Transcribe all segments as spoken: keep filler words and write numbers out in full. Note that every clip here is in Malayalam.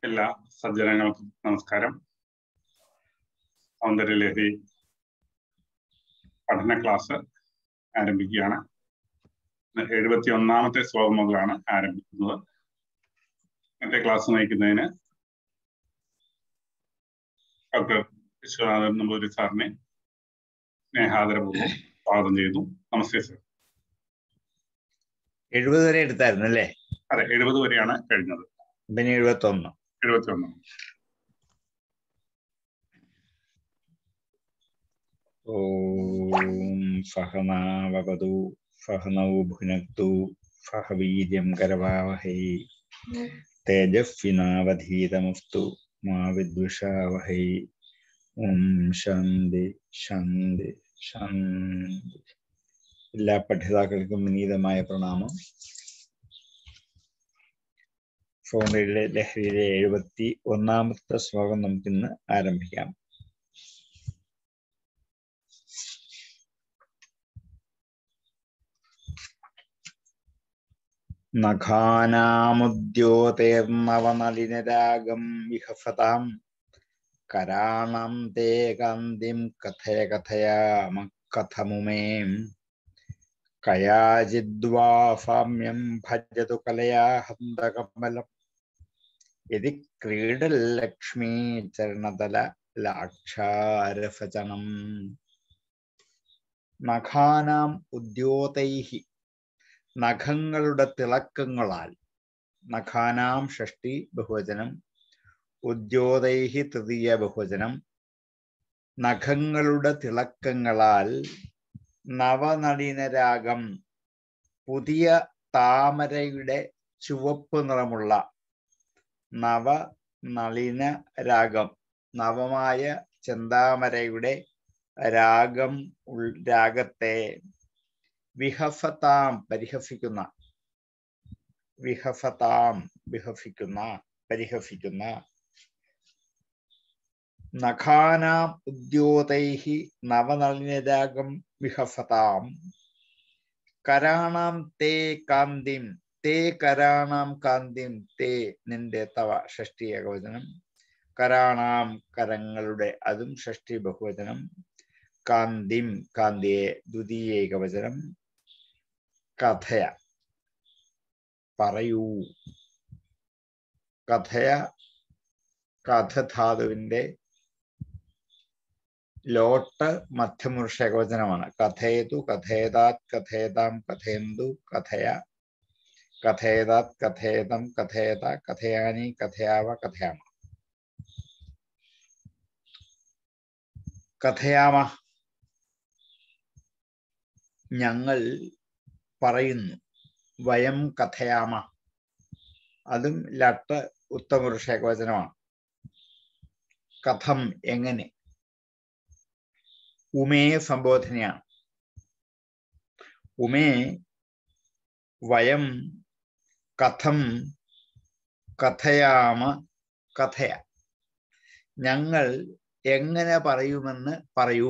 എല്ലാ സജ്ജനങ്ങൾക്കും നമസ്കാരം. സൗന്ദര്യലഹരി പഠന ക്ലാസ് ആരംഭിക്കുകയാണ്. എഴുപത്തി ഒന്നാമത്തെ ശ്ലോകം മുതലാണ് ആരംഭിക്കുന്നത്. ഇന്നത്തെ ക്ലാസ് നയിക്കുന്നതിന് ഡോക്ടർ വിശ്വനാഥൻ നമ്പൂതിരി സാറിനെ സ്നേഹാദരപൂർവ്വം സ്വാഗതം ചെയ്യുന്നു. നമസ്തേ സർ. എഴുപത് വരെ എടുത്തായിരുന്നു അല്ലേ? അതെ, എഴുപത് വരെയാണ് കഴിഞ്ഞത്. പിന്നെ എഴുപത്തി ഒന്ന് എഴുപത്തി ഒന്ന് ഓം സഹനാവവതു സഹനൗ ഭുനക്തു സഹ വീര്യം കരവാവഹൈ തേജസ്വിനാവധീതമസ്തു മാ വിദ്വിഷാവഹൈ. ഓം ശാന്തി ശാന്തി ശാന്തി. എല്ലാ പഠിതാക്കൾക്കും വിനീതമായ പ്രണാമം. സൗന്ദര്യ ലഹരിയിലെ എഴുപത്തി ഒന്നാമത്തെ ശ്ലോകം നമുക്കിന്ന് ആരംഭിക്കാം. നഖാനാമുദ്യോതേർനവനളിനരാഗം വിഹസതാം കരാണം തേ കാന്തിം കഥയ കഥയാമ കഥമുമേം കയാചിദ്വാ സാമ്യം ഭജതു കലയാ ഹന്തകമലം യദി ക്രീഡല്ലക്ഷ്മീ ചരണതല ലാക്ഷാരഭജനം. നഖാനാം ഉദ്യോതൈഹി, നഖങ്ങളുടെ തിളക്കങ്ങളാൽ. നഖാനാം ഷഷ്ടി ബഹുവചനം, ഉദ്യോതൈഹി തൃതീയ ബഹുവചനം. നഖങ്ങളുടെ തിളക്കങ്ങളാൽ നവനളിനരാഗം, പുതിയ താമരയുടെ ചുവപ്പ് നിറമുള്ള നവനളിന രാഗം, നവമായ ചെന്താമരയുടെ രാഗം രാഗത്തെ വിഹഫതാം പരിഹസിക്കുന്ന, വിഹഫതാം വിഹസിക്കുന്ന പരിഹസിക്കുന്ന. നഖാനാം ഉദ്യോതൈഹി നവനളിനരാഗം വിഹഫതാം കരാണാം തേ കാന്തിം, തേ കരാണാം കാന്തിം, തേ നിന്റെ, തവ ഷഷ്ടി ഏകവചനം, കരാണാം കരങ്ങളുടെ, അതും ഷഷ്ടി ബഹുവചനം, കാന്തിം കാന്തിയെ ദ്വിതീയ ഏകവചനം, കഥയ പറയൂ, കഥയ കഥധാതുവിന്റെ ലോട്ട് മധ്യപുരുഷ ഏകവചനമാണ്. കഥയതു കഥേതാത് കഥേതാം കഥയന്തു കഥയ കഥേതാത് കഥേതം കഥേത കഥയാനി കഥയാവ കഥയാമ. കഥയാമ ഞങ്ങൾ പറയുന്നു, വയം കഥയാമ അതും ലട്ട് ഉത്തമപുരുഷ ഏകവചനമാണ്. കഥം എങ്ങനെ, ഉമേ സംബോധനയാണ്. ഉമേ വയം കഥം കഥയാമ കഥയ, ഞങ്ങൾ എങ്ങനെ പറയുമെന്ന് പറയൂ.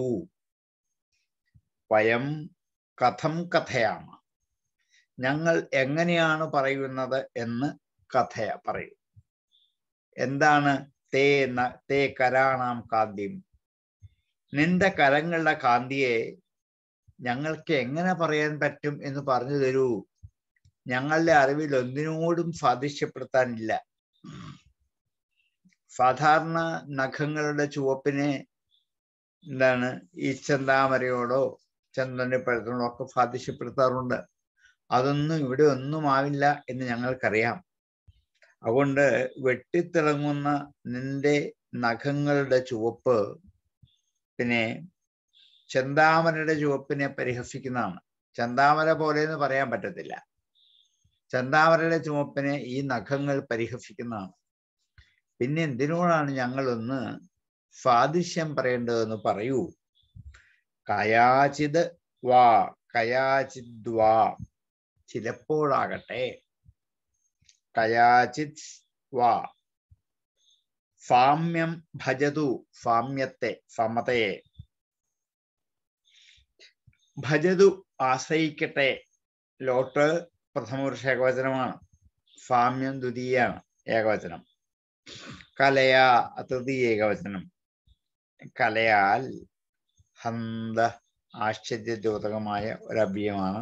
വയം കഥം കഥയാമ, ഞങ്ങൾ എങ്ങനെയാണ് പറയുന്നത് എന്ന് കഥയ പറയൂ. എന്താണ് തേ തേ കരാണാം കാന്തിം, നിന്റെ കരങ്ങളുടെ കാന്തിയെ ഞങ്ങൾക്ക് എങ്ങനെ പറയാൻ പറ്റും എന്ന് പറഞ്ഞു തരൂ. ഞങ്ങളുടെ അറിവിൽ ഒന്നിനോടും സാദൃശ്യപ്പെടുത്താനില്ല. സാധാരണ നഖങ്ങളുടെ ചുവപ്പിനെ എന്താണ് ഈ ചെന്താമരയോടോ ചന്ദനപ്പഴത്തിനോടോ ഒക്കെ സാദൃശ്യപ്പെടുത്താറുണ്ട്. അതൊന്നും ഇവിടെ ഒന്നും ആവില്ല എന്ന് ഞങ്ങൾക്കറിയാം. അതുകൊണ്ട് വെട്ടിത്തിളങ്ങുന്ന നിന്റെ നഖങ്ങളുടെ ചുവപ്പ് പിന്നെ ചെന്താമരയുടെ ചുവപ്പിനെ പരിഹസിക്കുന്നതാണ്. ചെന്താമര പോലെ എന്ന് പറയാൻ പറ്റത്തില്ല. ചെന്താമരയുടെ ചുവപ്പിനെ ഈ നഖങ്ങൾ പരിഹസിക്കുന്നതാണ്. പിന്നെ എന്തിനോടാണ് ഞങ്ങളൊന്ന് സാദൃശ്യം പറയേണ്ടതെന്ന് പറയൂ. കയാചിത് വാ, കയാചിദ് വാ ചിലപ്പോഴാകട്ടെ, കയാചിത് വാ. സാമ്യം ഭജതു, സാമ്യത്തെ സമതയെ, ഭജതു ആശ്രയിക്കട്ടെ, ലോട്ട് പ്രഥമപുരുഷ ഏകവചനമാണ്. സാമ്യം ദ്വിതീയാണ് ഏകവചനം. കലയാ തൃതീയ ഏകവചനം. കലയാൽ ഹന്ത ആശ്ചര്യദ്യോതകമായ ഒരു അവ്യയമാണ്.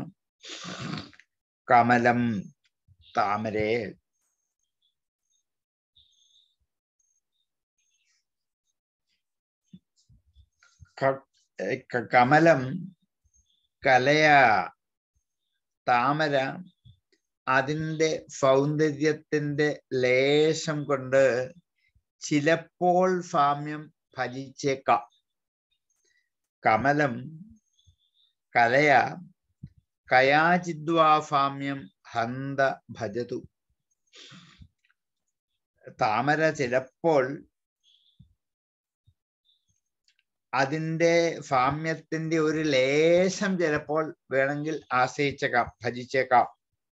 കമലം താമരയെ. കമലം കലയ താമര അതിൻ്റെ സൗന്ദര്യത്തിന്റെ ലേശം കൊണ്ട് ചിലപ്പോൾ സാമ്യം ഭജിച്ചേക്കാം. കമലം കലയ കയാചിദ്വാ സാമ്യം ഹന്ത ഭജതു. താമര ചിലപ്പോൾ അതിൻ്റെ സാമ്യത്തിന്റെ ഒരു ലേശം ചിലപ്പോൾ വേണമെങ്കിൽ ആശ്രയിച്ചേക്കാം, ഭജിച്ചേക്കാം.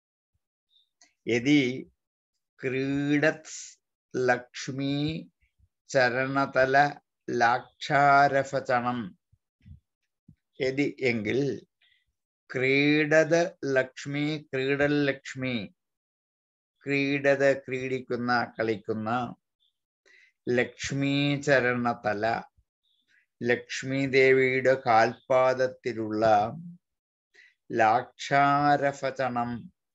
യദി ക്രീഡത് ലക്ഷ്മി ചരണതല ലാക്ഷാരഫചണം. യദി എങ്കിൽ ക്രീഡത് ലക്ഷ്മി ക്രീഡൽ ലക്ഷ്മി ക്രീഡത് ക്രീഡിക്കുന്ന കളിക്കുന്ന ലക്ഷ്മി ചരണതല ലക്ഷ്മി ദേവിയുടെ കാൽപാദത്തിലുള്ള ലാക്ഷാരഫചണം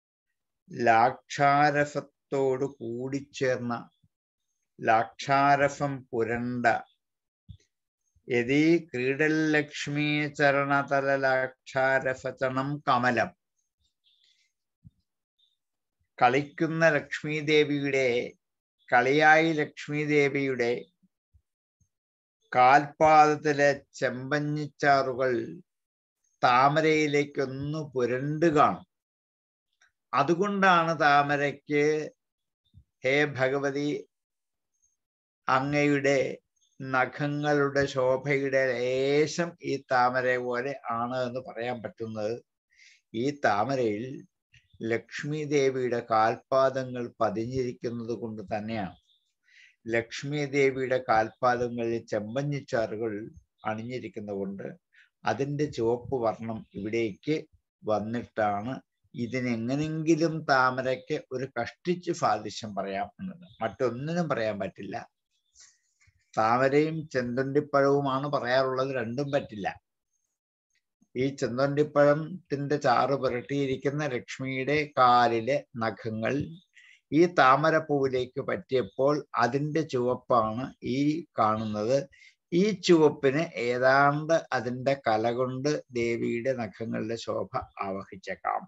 ലാക്ഷാരഫത്തോട് കൂടിച്ചേർന്ന ലാക്ഷാരഫം പുരണ്ട. യദി ക്രീഡൽ ലക്ഷ്മി ചരണതല ലാക്ഷാരഫചണം കമലം. കളിക്കുന്ന ലക്ഷ്മി ദേവിയുടെ കളിയായി ലക്ഷ്മി ദേവിയുടെ കാൽപാദത്തിലെ ചെമ്പഞ്ഞിച്ചാറുകൾ താമരയിലേക്കൊന്നു പുരണ്ടു കാണും. അതുകൊണ്ടാണ് താമരയ്ക്ക് ഹേ ഭഗവതി അങ്ങയുടെ നഖങ്ങളുടെ ശോഭയുടെ ലേശം ഈ താമര പോലെ ആണ് എന്ന് പറയാൻ പറ്റുന്നത്. ഈ താമരയിൽ ലക്ഷ്മി ദേവിയുടെ കാൽപാദങ്ങൾ പതിഞ്ഞിരിക്കുന്നത് കൊണ്ട് തന്നെയാണ്. ലക്ഷ്മി ദേവിയുടെ കാൽപാദങ്ങളിൽ ചെമ്പഞ്ഞിച്ചാറുകൾ അണിഞ്ഞിരിക്കുന്നത് കൊണ്ട് അതിൻ്റെ ചുവപ്പ് വർണ്ണം ഇവിടേക്ക് വന്നിട്ടാണ് ഇതിനെങ്ങനെങ്കിലും താമരയ്ക്ക് ഒരു കഷ്ടിച്ച് സാദൃശ്യം പറയാം എന്നത്. മറ്റൊന്നിനും പറയാൻ പറ്റില്ല. താമരയും ചെന്തൊണ്ടിപ്പഴവുമാണ് പറയാറുള്ളത്, രണ്ടും പറ്റില്ല. ഈ ചെന്തൊണ്ടിപ്പഴത്തിന്റെ ചാറ് പുരട്ടിയിരിക്കുന്ന ലക്ഷ്മിയുടെ കാലിലെ നഖങ്ങൾ ഈ താമരപ്പൂവിലേക്ക് പറ്റിയപ്പോൾ അതിൻ്റെ ചുവപ്പാണ് ഈ കാണുന്നത്. ഈ ചുവപ്പിന് ഏതാണ്ട് അതിൻ്റെ കല കൊണ്ട് ദേവിയുടെ നഖങ്ങളുടെ ശോഭ ആവഹിച്ചേക്കാം.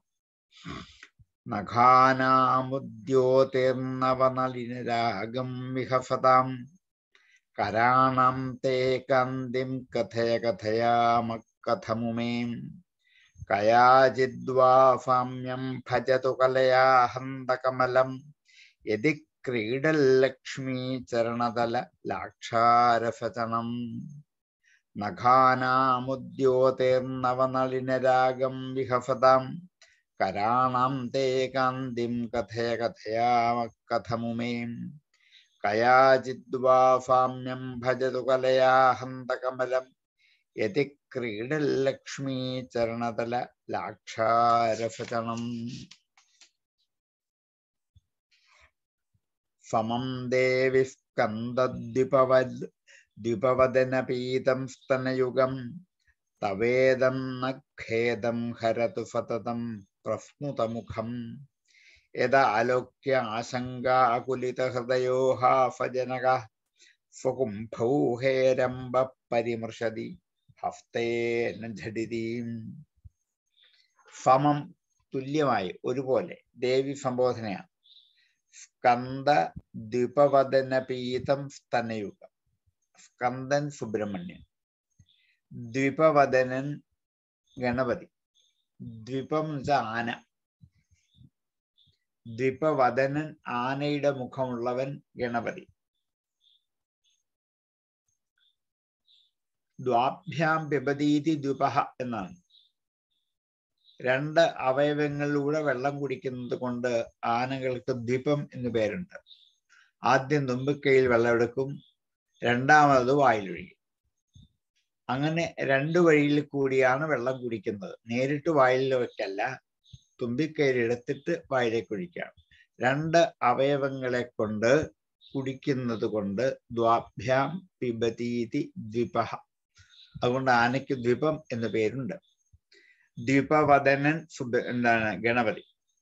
നഖാനാമുദ്യോതിർനവനളിനരാഗം വിഹസതാം കരാണം തേ കന്തിം കഥയ കഥയാമകഥമുമേ കയാചിദ്വാ സാമ്യം ഭജതു കലയാ ഹന്തകമലം യദി ക്രീഡൽ ലക്ഷ്മീ ചരണതല ലാക്ഷാരഫചനം. നഖാനാമുദ്യോതിർനവനളിനരാഗം വിഹസതാം കരാണം തേ കാന്തിം കഥയ കഥയാമകഥമുമേ കയാചിദ്വാ സാമ്യം ഭജതു കലയാ ഹന്തകമലം യതി ക്രീഡൽ ലക്ഷ്മീ ചരണതല ലാക്ഷാരഫചനം. സമം ദേവി സ്കന്ദദ്വിപവദ് ദ്വിപവദനപീതം സ്തനയുഗം തവേദം നഖേദം ഹരതു സതതം പ്രസ്മുതമുഖം യദാലോക്യ ആശങ്കാകുലിതഹൃദയോ ഹാസജനക സ്വകുംഭൗ ഹേരംബ പരിമൃശതി ഹസ്തേന ഝടിതീം. സമം തുല്യമായി ഒരുപോലെ ദേവി സംബോധനയാണ്. സ്കന്ദ ദ്വിപവദന പീതം സ്തനയുഗം. സ്കന്ദൻ സുബ്രഹ്മണ്യൻ, ദ്വിപവദനൻ ഗണപതി. ദ്വിപം ആന, ദ്വിപവദനൻ ആനയുടെ മുഖമുള്ളവൻ ഗണപതി. ദ്വാഭ്യാം പിബതീതി ദ്വിപഹ എന്നാണ്. രണ്ട് അവയവങ്ങളിലൂടെ വെള്ളം കുടിക്കുന്നത് കൊണ്ട് ആനകൾക്ക് ദ്വിപം എന്ന് പേരുണ്ട്. ആദ്യം തുമ്പിക്കൈയിൽ വെള്ളമെടുക്കും, രണ്ടാമത് വായിലൊഴിക്കും. അങ്ങനെ രണ്ടു വഴിയിൽ കൂടിയാണ് വെള്ളം കുടിക്കുന്നത്. നേരിട്ട് വായിലേക്കല്ല, തുമ്പിക്കൈയിൽ എടുത്തിട്ട് വായിലേക്ക് ഒഴിക്കുകയാണ്. രണ്ട് അവയവങ്ങളെ കൊണ്ട് കുടിക്കുന്നത് കൊണ്ട് ദ്വാഭ്യാം പിബതീതി ദ്വിപഹ. അതുകൊണ്ട് ആനയ്ക്ക് ദ്വിപം എന്ന് പേരുണ്ട്. ദ്വിപവദനൻ സുബ എന്താണ് ഗണപതി.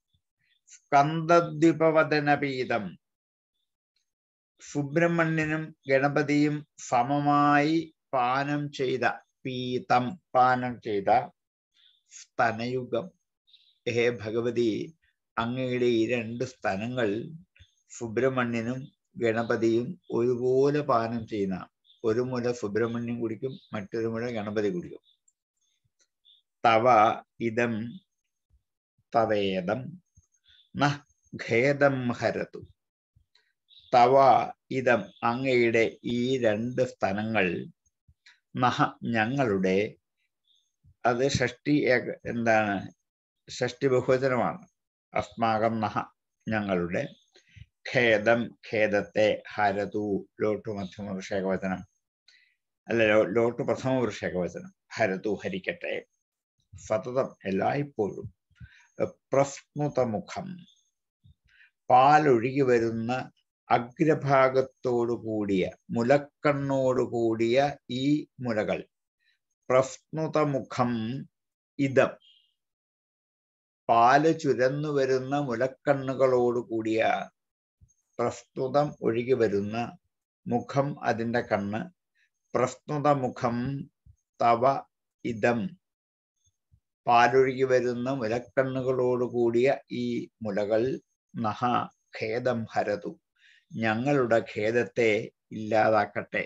സ്കന്ദദ്വിപവദനപീതം, സുബ്രഹ്മണ്യനും ഗണപതിയും സമമായി പാനം ചെയ്ത, പീതം പാനം ചെയ്ത സ്തനയുഗം. ഹേ ഭഗവതി, അങ്ങയുടെ ഈ രണ്ട് സ്തനങ്ങൾ സുബ്രഹ്മണ്യനും ഗണപതിയും ഒരുപോലെ പാനം ചെയ്യുന്ന, ഒരു മുല സുബ്രഹ്മണ്യം കുടിക്കും, മറ്റൊരു മുല ഗണപതി കുടിക്കും. തവ ഇദം തവേദം ന ഖേദം ഹരതു. തവ ഇദം അങ്ങയുടെ ഈ രണ്ട് സ്തനങ്ങൾ, നഹ ഞങ്ങളുടെ, അത് ഷഷ്ടി എന്താണ് ഷഷ്ടി ബഹുവചനമാണ്. അസ്മാകം നഹ ഞങ്ങളുടെ, ഖേദം ഖേദത്തെ, ഹരതു ലോട്ടു മധ്യമ പുരുഷേകവചനം അല്ല ലോട്ടു പ്രഥമ പുരുഷേകവചനം, ഹരതു ഹരിക്കട്ടെ, സതതം എല്ലായ്പ്പോഴും, പ്രസ്നുതമുഖം പാലൊഴുകി വരുന്ന അഗ്രഭാഗത്തോടു കൂടിയ മുലക്കണ്ണോടു കൂടിയ ഈ മുലകൾ, പ്രസ്നുതമുഖം ഇതം പാല് ചുരന്നു വരുന്ന മുലക്കണ്ണുകളോട് കൂടിയ, പ്രസ്തുതം ഒഴുകി വരുന്ന, മുഖം അതിൻ്റെ കണ്ണ്, പ്രസ്തുതമുഖം തവ ഇതം പാലൊഴുകി വരുന്ന മുലക്കണ്ണുകളോട് കൂടിയ ഈ മുലകൾ, നഹ ഖേദം ഹരതു ഞങ്ങളുടെ ഖേദത്തെ ഇല്ലാതാക്കട്ടെ.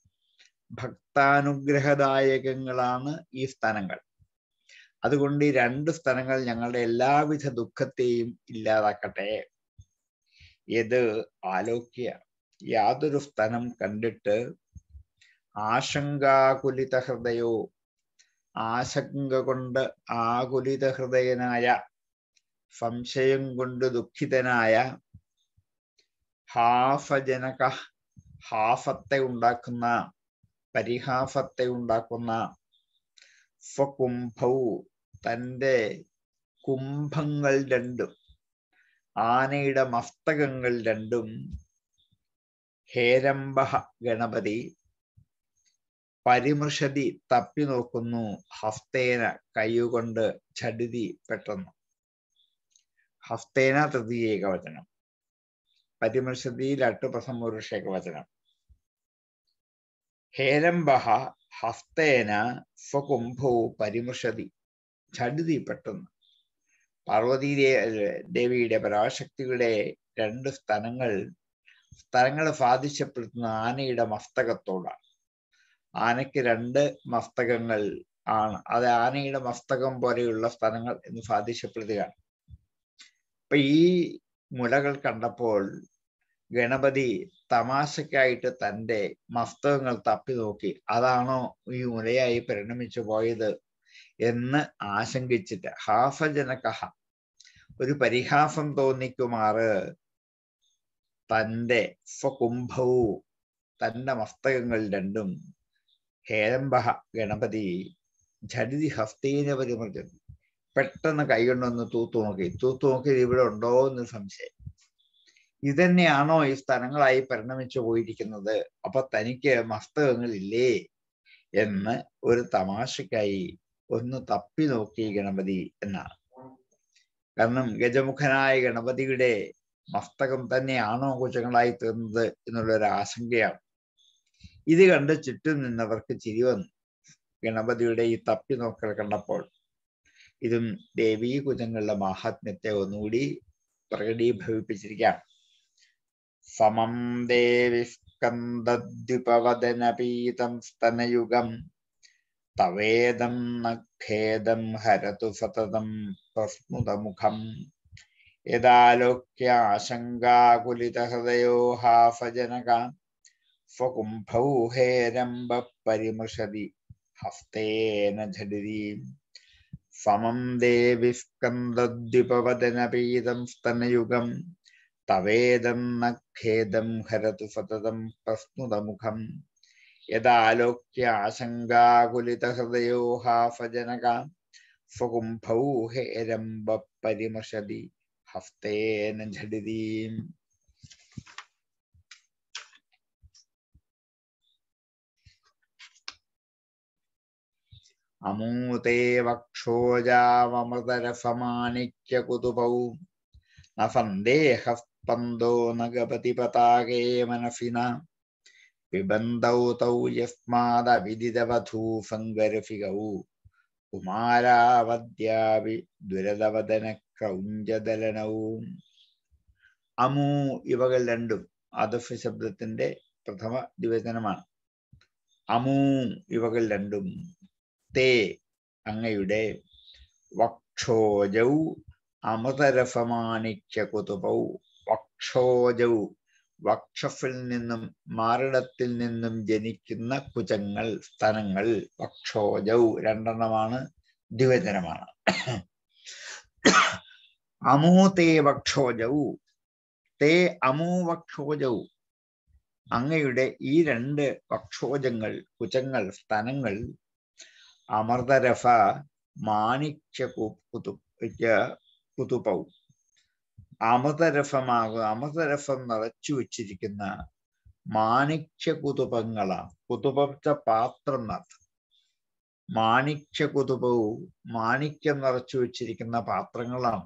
ഭക്താനുഗ്രഹദായകങ്ങളാണ് ഈ സ്തനങ്ങൾ. അതുകൊണ്ട് ഈ രണ്ട് സ്തനങ്ങൾ ഞങ്ങളുടെ എല്ലാവിധ ദുഃഖത്തെയും ഇല്ലാതാക്കട്ടെ. ഇത് ആലോക്യ യാതൊരു സ്തനം കണ്ടിട്ട്, ആശങ്കാകുലിത ഹൃദയോ ആശങ്ക കൊണ്ട് ആകുലിത ഹൃദയനായ, സംശയം കൊണ്ട് ദുഃഖിതനായ, ഹാസജനക ഹാസത്തെ ഉണ്ടാക്കുന്ന, പരിഹാസത്തെ ഉണ്ടാക്കുന്ന, സ്വകുംഭൗ തൻ്റെ കുംഭങ്ങൾ രണ്ടും, ആനയുടെ മസ്തകങ്ങൾ രണ്ടും, ഹേരംബ ഗണപതി പരിമൃഷതി തപ്പി നോക്കുന്നു, ഹസ്തേന കൈകൊണ്ട്, ഝടിതി പെട്ടെന്ന്. ഹസ്തേന തൃതീയേകവചനം, പരിമൃഷതി ലട്ട് പ്രഥമപുരുഷേകവചനം. ഹേരംബ ഹസ്തേന സ്വകുംഭോ പരിമൃഷതി, ഝടിതി പെട്ടെന്ന്. പാർവതീ ദേവിയുടെ പരാശക്തിയുടെ രണ്ട് സ്തനങ്ങൾ സ്തനങ്ങളെ സാധിച്ചപ്പെടുത്തുന്ന ആനയുടെ മസ്തകത്തോടാണ്. ആനയ്ക്ക് രണ്ട് മസ്തകങ്ങൾ ആണ്, അത് ആനയുടെ മസ്തകം പോലെയുള്ള സ്തനങ്ങൾ എന്ന് സാധിച്ചപ്പെടുത്തുകയാണ്. അപ്പൊ ഈ മുലകൾ കണ്ടപ്പോൾ ഗണപതി തമാശക്കായിട്ട് തൻ്റെ മസ്തകങ്ങൾ തപ്പി നോക്കി, അതാണോ ഈ മുലയായി പരിണമിച്ചു പോയത് എന്ന് ആശങ്കിച്ചിട്ട്, ഹാസജനകഹ ഒരു പരിഹാസം തോന്നിക്കുമാറ്, തൻ്റെ സ്വകുംഭവും തൻ്റെ മസ്തകങ്ങൾ രണ്ടും, ഹേരംബ ഗണപതി ഝടിതി ഹസ്തേന പരിമൃജതി പെട്ടെന്ന് കൈകൊണ്ടൊന്ന് തൂത്തു നോക്കി. തൂത്തു നോക്കി ഇവിടെ ഉണ്ടോ എന്ന് സംശയം. ഇതന്നെയാണോ ഈ സ്ഥലങ്ങളായി പരിണമിച്ചു പോയിരിക്കുന്നത്? അപ്പൊ തനിക്ക് മസ്തകങ്ങൾ ഇല്ലേ എന്ന് ഒരു തമാശക്കായി ഒന്ന് തപ്പി നോക്കി ഗണപതി എന്നാണ്. കാരണം ഗജമുഖനായ ഗണപതിയുടെ മസ്തകം തന്നെയാണോ കുജങ്ങളായി തീർന്നത് എന്നുള്ളൊരു ആശങ്കയാണ്. ഇത് കണ്ട് ചുറ്റും നിന്നവർക്ക് ചിരി വന്നു. ഗണപതിയുടെ ഈ തപ്പി നോക്കൽ കണ്ടപ്പോൾ ഇതും ദേവീ കുജങ്ങളുടെ മാഹാത്മ്യത്തെ ഒന്നുകൂടി പ്രകടീഭവിപ്പിച്ചിരിക്കാം. സമം ദേവി സ്കന്ദദ്വിപവദനപീതം സ്തനയുഗം തവേദം നഖേദം ഹരതു സതതം പ്രസ്മുതമുഖം യദാലോക്യ ആശങ്കാകുലിത ഹൃദയോ ഹാസജനക സ്വകുംഭൗ ഹേരംബ പരിമൃഷതി ഹസ്തേന ഝടിതി. സമം ദേവി സ്കന്ദദ്വിപവദനപീതം സ്തനയുഗം തവേദം നഖേദം ഹരതു സതതം പ്രസ്നുതമുഖം യദാലോക്യ ആശങ്കാകുലിത ഹൃദയോ ഹാസജനക സ്വകുംഭൗ ഹേരംബ പരിമൃഷതി ഹസ്തേന ഝടിതി. അമൂതേ വക്ഷോജാവമൃതരസമാണിക്യകുതുപൗ ന സന്ദേഹസ്പന്ദോ നഗപതി പതാകേ മനസിന പിബന്ധൗ തൗ യസ്മാദവിദിതവധൂ സങ്കരഫികൗ കുമാരാവദ്യാവി ദുരതവദന ക്രൗഞ്ചദലനവും. അമൂ ഇവകൾ രണ്ടും അദഫ് ശബ്ദത്തിന്റെ പ്രഥമ ദ്വിവചനമാണ്. അമൂ ഇവകൾ രണ്ടും തേ അങ്ങയുടെ വക്ഷോജൗ അമൃതരസമാണിക്യകുതുപൗ. വക്ഷോജൗ വക്ഷഫിൽ നിന്നും മാറിടത്തിൽ നിന്നും ജനിക്കുന്ന കുജങ്ങൾ, സ്തനങ്ങൾ. വക്ഷോജൗ രണ്ടെണ്ണമാണ്, ദ്വിവചനമാണ്. അമൂ തേ വക്ഷോജൗ. തേ അമൂ വക്ഷോജൗ അങ്ങയുടെ ഈ രണ്ട് വക്ഷോജങ്ങൾ, കുജങ്ങൾ, സ്തനങ്ങൾ അമൃതരഫ മാണിക്യ കുതു കുതുപൗ അമൃതരഫമാകും അമൃതരഫം നിറച്ചു വെച്ചിരിക്കുന്ന മാണിക്യ കുതുപങ്ങളാണ്. കുതുപച്ച പാത്രം നടത്തും. മാണിക്യ കുതുപവും മാണിക്യം നിറച്ചു വെച്ചിരിക്കുന്ന പാത്രങ്ങളാണ്.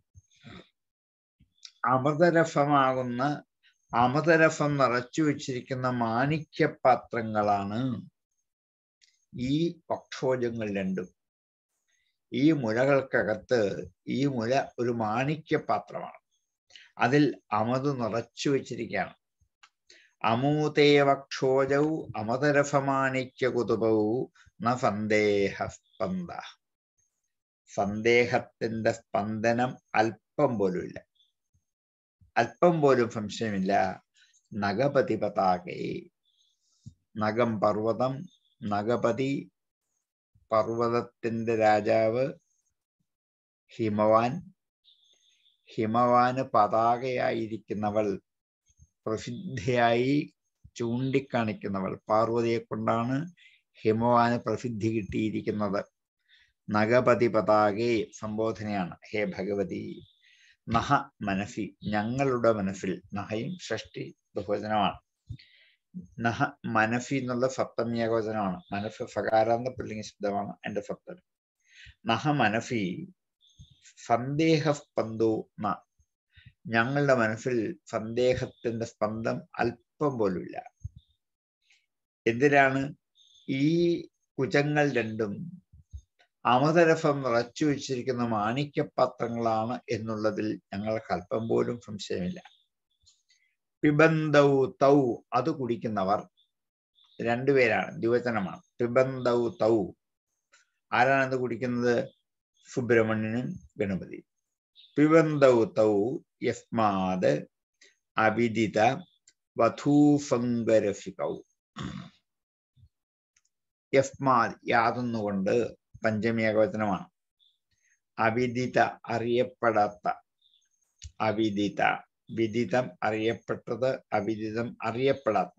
അമൃതരഫമാകുന്ന അമൃതരഫം നിറച്ചു വെച്ചിരിക്കുന്ന മാണിക്യ പാത്രങ്ങളാണ് ഈ വക്ഷോജങ്ങൾ രണ്ടും. ഈ മുലകൾക്കകത്ത് ഈ മുല ഒരു മാണിക്യ പാത്രമാണ്. അതിൽ അമത് നിറച്ചു വെച്ചിരിക്കുകയാണ്. അമൂതേ വക്ഷോജൗ അമതരഫമാണിക്യ കുതുപൗ ന സന്ദേഹ സ്പന്ദ. സന്ദേഹത്തിന്റെ സ്പന്ദനം അല്പം പോലും ഇല്ല, അല്പം പോലും സംശയമില്ല. നഗപതി പതാകേ. നഗം പർവ്വതം, നഗപതി പർവ്വതത്തിന്റെ രാജാവ്, ഹിമവാൻ. ഹിമവാന് പതാകയായിരിക്കുന്നവൾ, പ്രസിദ്ധിയായി ചൂണ്ടിക്കാണിക്കുന്നവൾ. പാർവതിയെ കൊണ്ടാണ് ഹിമവാന് പ്രസിദ്ധി കിട്ടിയിരിക്കുന്നത്. നഗപതി പതാകേ സംബോധനയാണ്. ഹേ ഭഗവതി. നഹ മനസി ഞങ്ങളുടെ മനസ്സിൽ. നഹയും ഷഷ്ടി ബഹുവചനമാണ്. നഹ മനഫി എന്നുള്ള സപ്തമി ഏകവചനമാണ്. മനഫ് സകാരാന്ത പുല്ലിംഗ ശബ്ദമാണ് എന്റെ സപ്തമി. നഹ മനഫി സന്ദേഹ സ്പന്ദോ ന. ഞങ്ങളുടെ മനസ്സിൽ സന്ദേഹത്തിന്റെ സ്പന്ദം അല്പം പോലുമില്ല. എന്തിനാണ്? ഈ കുജങ്ങൾ രണ്ടും അമതരഫം നിറച്ചു വെച്ചിരിക്കുന്ന മാണിക്യപാത്രങ്ങളാണ് എന്നുള്ളതിൽ ഞങ്ങൾക്ക് അല്പം പോലും സംശയമില്ല. പിബന്ധൗ തൗ അത് കുടിക്കുന്നവർ രണ്ടുപേരാണ്, ദ്വിവചനമാണ്. പിബന്ധൗ തൗ ആരാണത് കുടിക്കുന്നത്? സുബ്രഹ്മണ്യനും ഗണപതി. പിബന്ധൗ തൗ യസ്മാത് അവിദിത വധൂഫങ്കരഫികൗ. യസ്മാത് യാതൊന്നുകൊണ്ട് പഞ്ചമി ഏകവചനമാണ്. അവിദിത അറിയപ്പെടാത്ത. അവിദിത വിദിതം അറിയപ്പെട്ടത്, അവിദിതം അറിയപ്പെടാത്ത.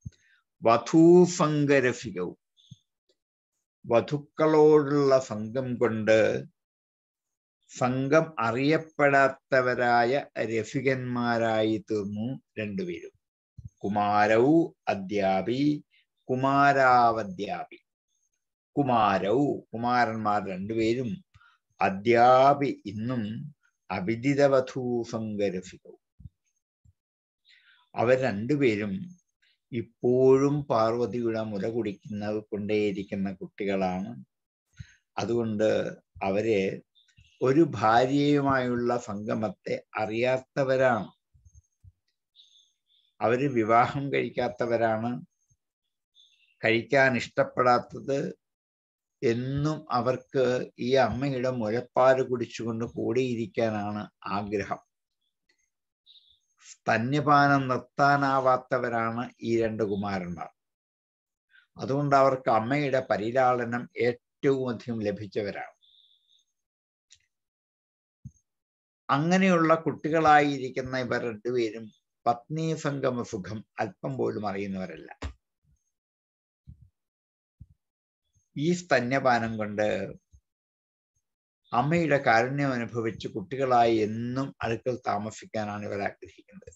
വധൂഫങ്കരഫികൗ വധുക്കളോടുള്ള സംഘം കൊണ്ട് സംഘം അറിയപ്പെടാത്തവരായ രഫികന്മാരായി തീർന്നു രണ്ടുപേരും. കുമാരൗ അദ്യാപി കുമാരാവദ്യാപി. കുമാരൗ കുമാരന്മാർ രണ്ടുപേരും അദ്യാപി ഇന്നും അവിദിതവധൂഫങ്കരഫികൗ അവർ രണ്ടുപേരും ഇപ്പോഴും പാർവതിയുടെ മുല കുടിക്കുന്ന കൊണ്ടേയിരിക്കുന്ന കുട്ടികളാണ്. അതുകൊണ്ട് അവര് ഒരു ഭാര്യയുമായുള്ള സംഗമത്തെ അറിയാത്തവരാണ്. അവര് വിവാഹം കഴിക്കാത്തവരാണ്. കഴിക്കാൻ ഇഷ്ടപ്പെടാത്തത്. എന്നും അവർക്ക് ഈ അമ്മയുടെ മുലപ്പാല് കുടിച്ചുകൊണ്ട് കൂടിയിരിക്കാനാണ് ആഗ്രഹം. സ്തന്യപാനം നിർത്താനാവാത്തവരാണ് ഈ രണ്ട് കുമാരന്മാർ. അതുകൊണ്ട് അവർക്ക് അമ്മയുടെ പരിലാളനം ഏറ്റവും അധികം ലഭിച്ചവരാണ്. അങ്ങനെയുള്ള കുട്ടികളായിരിക്കുന്ന ഇവർ രണ്ടുപേരും പത്നി സംഗമ സുഖം അല്പം പോലും അറിയുന്നവരല്ല. ഈ സ്തന്യപാനം കൊണ്ട് അമ്മയുടെ കാരുണ്യം അനുഭവിച്ച് കുട്ടികളായി എന്നും അടുക്കൽ താമസിക്കാനാണ് ഇവർ ആഗ്രഹിക്കുന്നത്.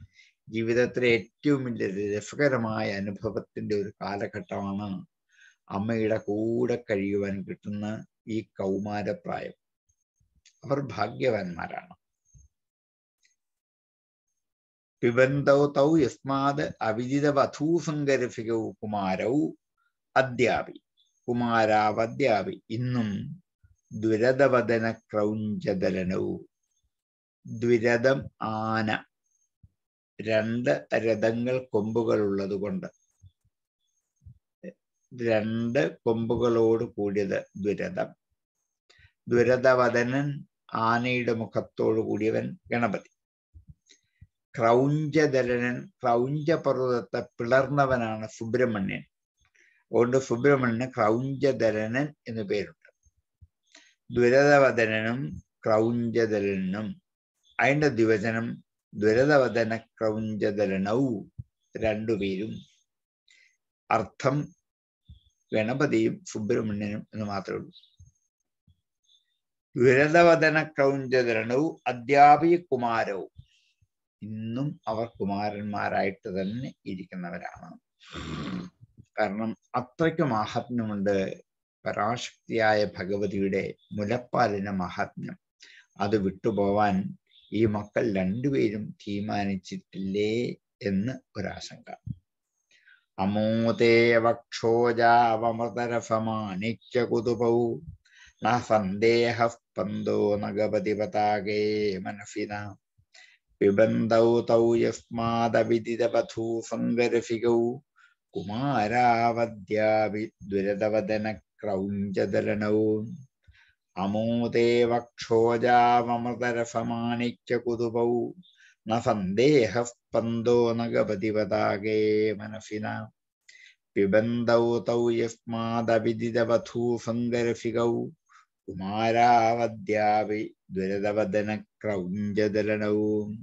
ജീവിതത്തിലെ ഏറ്റവും വലിയ രസകരമായ അനുഭവത്തിന്റെ ഒരു കാലഘട്ടമാണ് അമ്മയുടെ കൂടെ കഴിയുവാൻ കിട്ടുന്ന ഈ കൗമാരപ്രായം, അവർ ഭാഗ്യവാന്മാരാണ്. പിബന്തൗ തൗ യസ്മാത് അവിദിത വധൂസങ്കരഫികൗ കുമാരൗ അദ്യാപി കുമാരാവദ്യാപി ഇന്നും ദുരതവദന ക്രൗഞ്ചദലനവും. ദ്വിരഥം ആന, രണ്ട് രഥങ്ങൾ കൊമ്പുകൾ ഉള്ളത് കൊണ്ട്, രണ്ട് കൊമ്പുകളോട് കൂടിയത് ദ്വിരഥം. ദ്വിരഥവദനൻ ആനയുടെ മുഖത്തോടു കൂടിയവൻ ഗണപതി. ക്രൗഞ്ചദലനൻ, ക്രൗഞ്ചപർവ്വതത്തെ പിളർന്നവനാണ് സുബ്രഹ്മണ്യൻ. അതുകൊണ്ട് സുബ്രഹ്മണ്യന് ക്രൗഞ്ചദലനൻ എന്നു പേരുണ്ട്. ദുരതവദനും ക്രൗഞ്ചദലനും, അതിന്റെ ദ്വിവചനം ദുരതവദന ക്രൗഞ്ചദലനൗ, രണ്ടുപേരും. അർത്ഥം ഗണപതിയും സുബ്രഹ്മണ്യനും എന്ന് മാത്രമേ ഉള്ളൂ. ദുരതവദന ക്രൗഞ്ചദലനൗ അദ്യാപി കുമാരവും, ഇന്നും അവർ കുമാരന്മാരായിട്ട് തന്നെ ഇരിക്കുന്നവരാണ്. കാരണം അത്രയ്ക്ക് മാഹാത്മ്യമുണ്ട് പരാശക്തിയായ ഭഗവതിയുടെ മുലപ്പാലിന് മഹാത്മ്യം. അത് വിട്ടുപോവാൻ ഈ മക്കൾ രണ്ടുപേരും തീരുമാനിച്ചിട്ടില്ലേ എന്ന് ഒരാശങ്ക. അമോദേ വക്ഷോജാവമൃതരഫമാണിക്യ കുതുപൗ ന സന്ദേഹ സ്പന്ദോ നഗപതി പതാകേ മനസിന പിബന്തൗ തൗ യസ്മാദവിദിതപഥൂ സങ്കരഫികൗ കുമാരാവദ്യാപി ദുരതവദന ക്രൗഞ്ചദലനൗ. അമോദേ വക്ഷോജാവമൃതരഫമാണിക്യ കുതുപൗ ന സന്ദേഹ സ്പന്ദോ നഗപതി പതാകേ മനസിന പിബന്തൗ തൗ യസ്മാദവിദിതപഥൂ സങ്കരഫികൗ കുമാരാവദ്യാപി ദുരതവദന ക്രൗഞ്ചദലനൗ.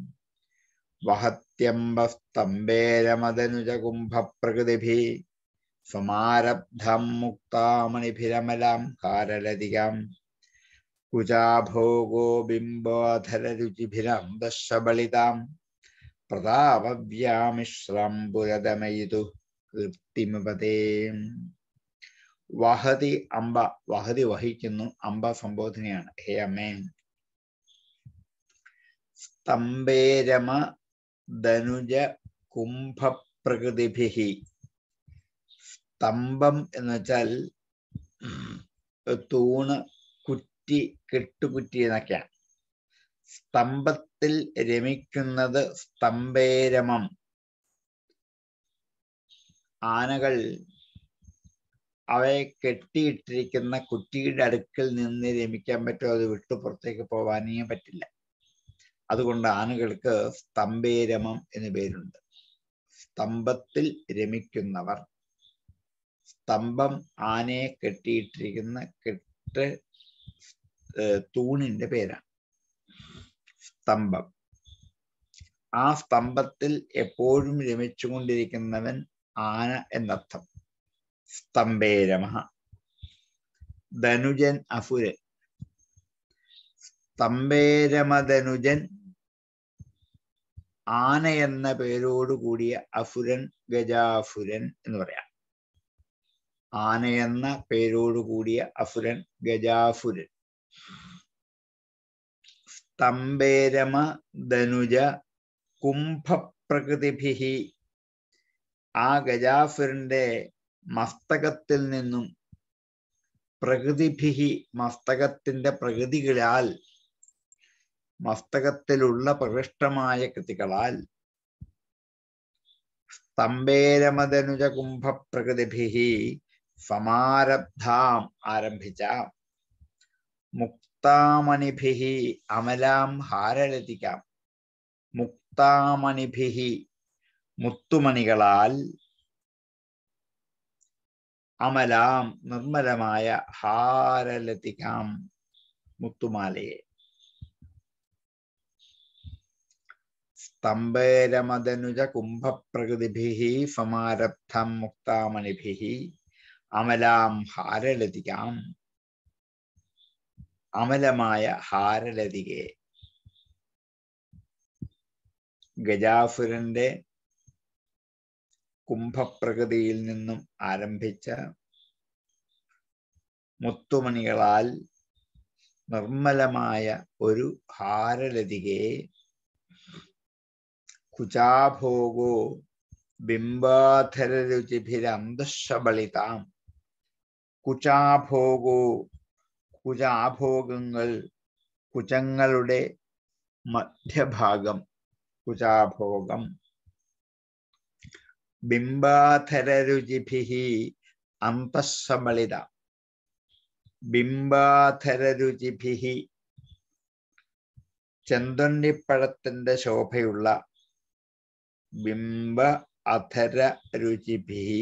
വഹത്യംബസ്തംബേരമദനുജകുംഭപ്രകൃതിഭിः സമാരബ്ധാം മുക്താമണിഭിരമലാം കാരലതികാം കുചാഭോഗോ ബിംബോധരരുചിഭിരാം ദശബളിതാം പ്രതാപവ്യാമിശ്രാം പുരതമയിതു കീർത്തിമപതേ. വഹതി അംബ, വഹതി വഹിക്കുന്നു, അംബ സംബോധനയാണ്, ഹേ അമ്മേ. സ്തംഭേരമ ധനുജ കുംഭപ്രകൃതിഭിഹി. സ്തംഭം എന്ന് വെച്ചാൽ തൂണ്, കുറ്റി, കെട്ടുകുറ്റി എന്നൊക്കെയാണ്. സ്തംഭത്തിൽ രമിക്കുന്നത് സ്തംഭേരമം. ആനകൾ അവയെ കെട്ടിയിട്ടിരിക്കുന്ന കുറ്റിയുടെ അടുക്കൽ നിന്ന് രമിക്കാൻ പറ്റുമോ? അത് വിട്ടു പുറത്തേക്ക് പോവാനേ പറ്റില്ല. അതുകൊണ്ട് ആനകൾക്ക് സ്തംഭേരമം എന്ന് പേരുണ്ട്. സ്തംഭത്തിൽ രമിക്കുന്നവർ. സ്തംഭം ആനയെ കെട്ടിയിട്ടിരിക്കുന്ന കെട്ട് തൂണിന്റെ പേരാണ് സ്തംഭം. ആ സ്തംഭത്തിൽ എപ്പോഴും രമിച്ചുകൊണ്ടിരിക്കുന്നവൻ ആന എന്നർത്ഥം. സ്തംഭേരമ. ധനുജൻ അസുരൻ. സ്തംഭേരമധനുജൻ ആന എന്ന പേരോടുകൂടിയ അസുരൻ ഗജാസുരൻ എന്ന് പറയാം. ആന എന്ന പേരോടുകൂടിയ അസുരൻ ഗജാസുരൻ. സ്തംഭേരമ ധനുജ കുംഭപ്രകൃതിഭിഹി. ആ ഗജാസുരന്റെ മസ്തകത്തിൽ നിന്നും, പ്രകൃതിഭിഹി മസ്തകത്തിന്റെ പ്രകൃതികളാൽ, മസ്തകത്തിലുള്ള പ്രകൃഷ്ടമായ കൃതികളാൽ, സ്തംഭേരമധനുജ കുംഭപ്രകൃതിഭിഹി സമാരബ്ധാം ആരംഭിച്ച, മുക്താമണിഭിഹി അമലാം ഹാരലതികാം, മുക്താമണിഭിഹി മുത്തുമണികളാൽ, അമലാം നിർമ്മലമായ, ഹാരലതികാം മുത്തുമാലയെ. സ്തംഭേരമധനുജ കുംഭപ്രകൃതിഭിഹി സമാരബ്ധം മുക്താമണിഭിഹി അമലാം ഹാരലതികാം. അമലമായ ഹാരലതികയെ. ഗജാസുരന്റെ കുംഭപ്രകൃതിയിൽ നിന്നും ആരംഭിച്ച മുത്തുമണികളാൽ നിർമ്മലമായ ഒരു ഹാരലതികയെ കുചാഭോഗോ ബിംബാധരരുചിഭിരന്തശബളിതാം. കുചാഭോഗോ, കുചാഭോഗങ്ങൾ, കുചങ്ങളുടെ മധ്യഭാഗം, കുചാഭോഗം. ബിംബാധരരുചിഭിഹി അന്തഃസബളിത. ബിംബാധരരുചിഭിഹി, ചെന്തൊന്നിപ്പഴത്തിന്റെ ശോഭയുള്ള. ബിംബ അധര രുചിഭിഹി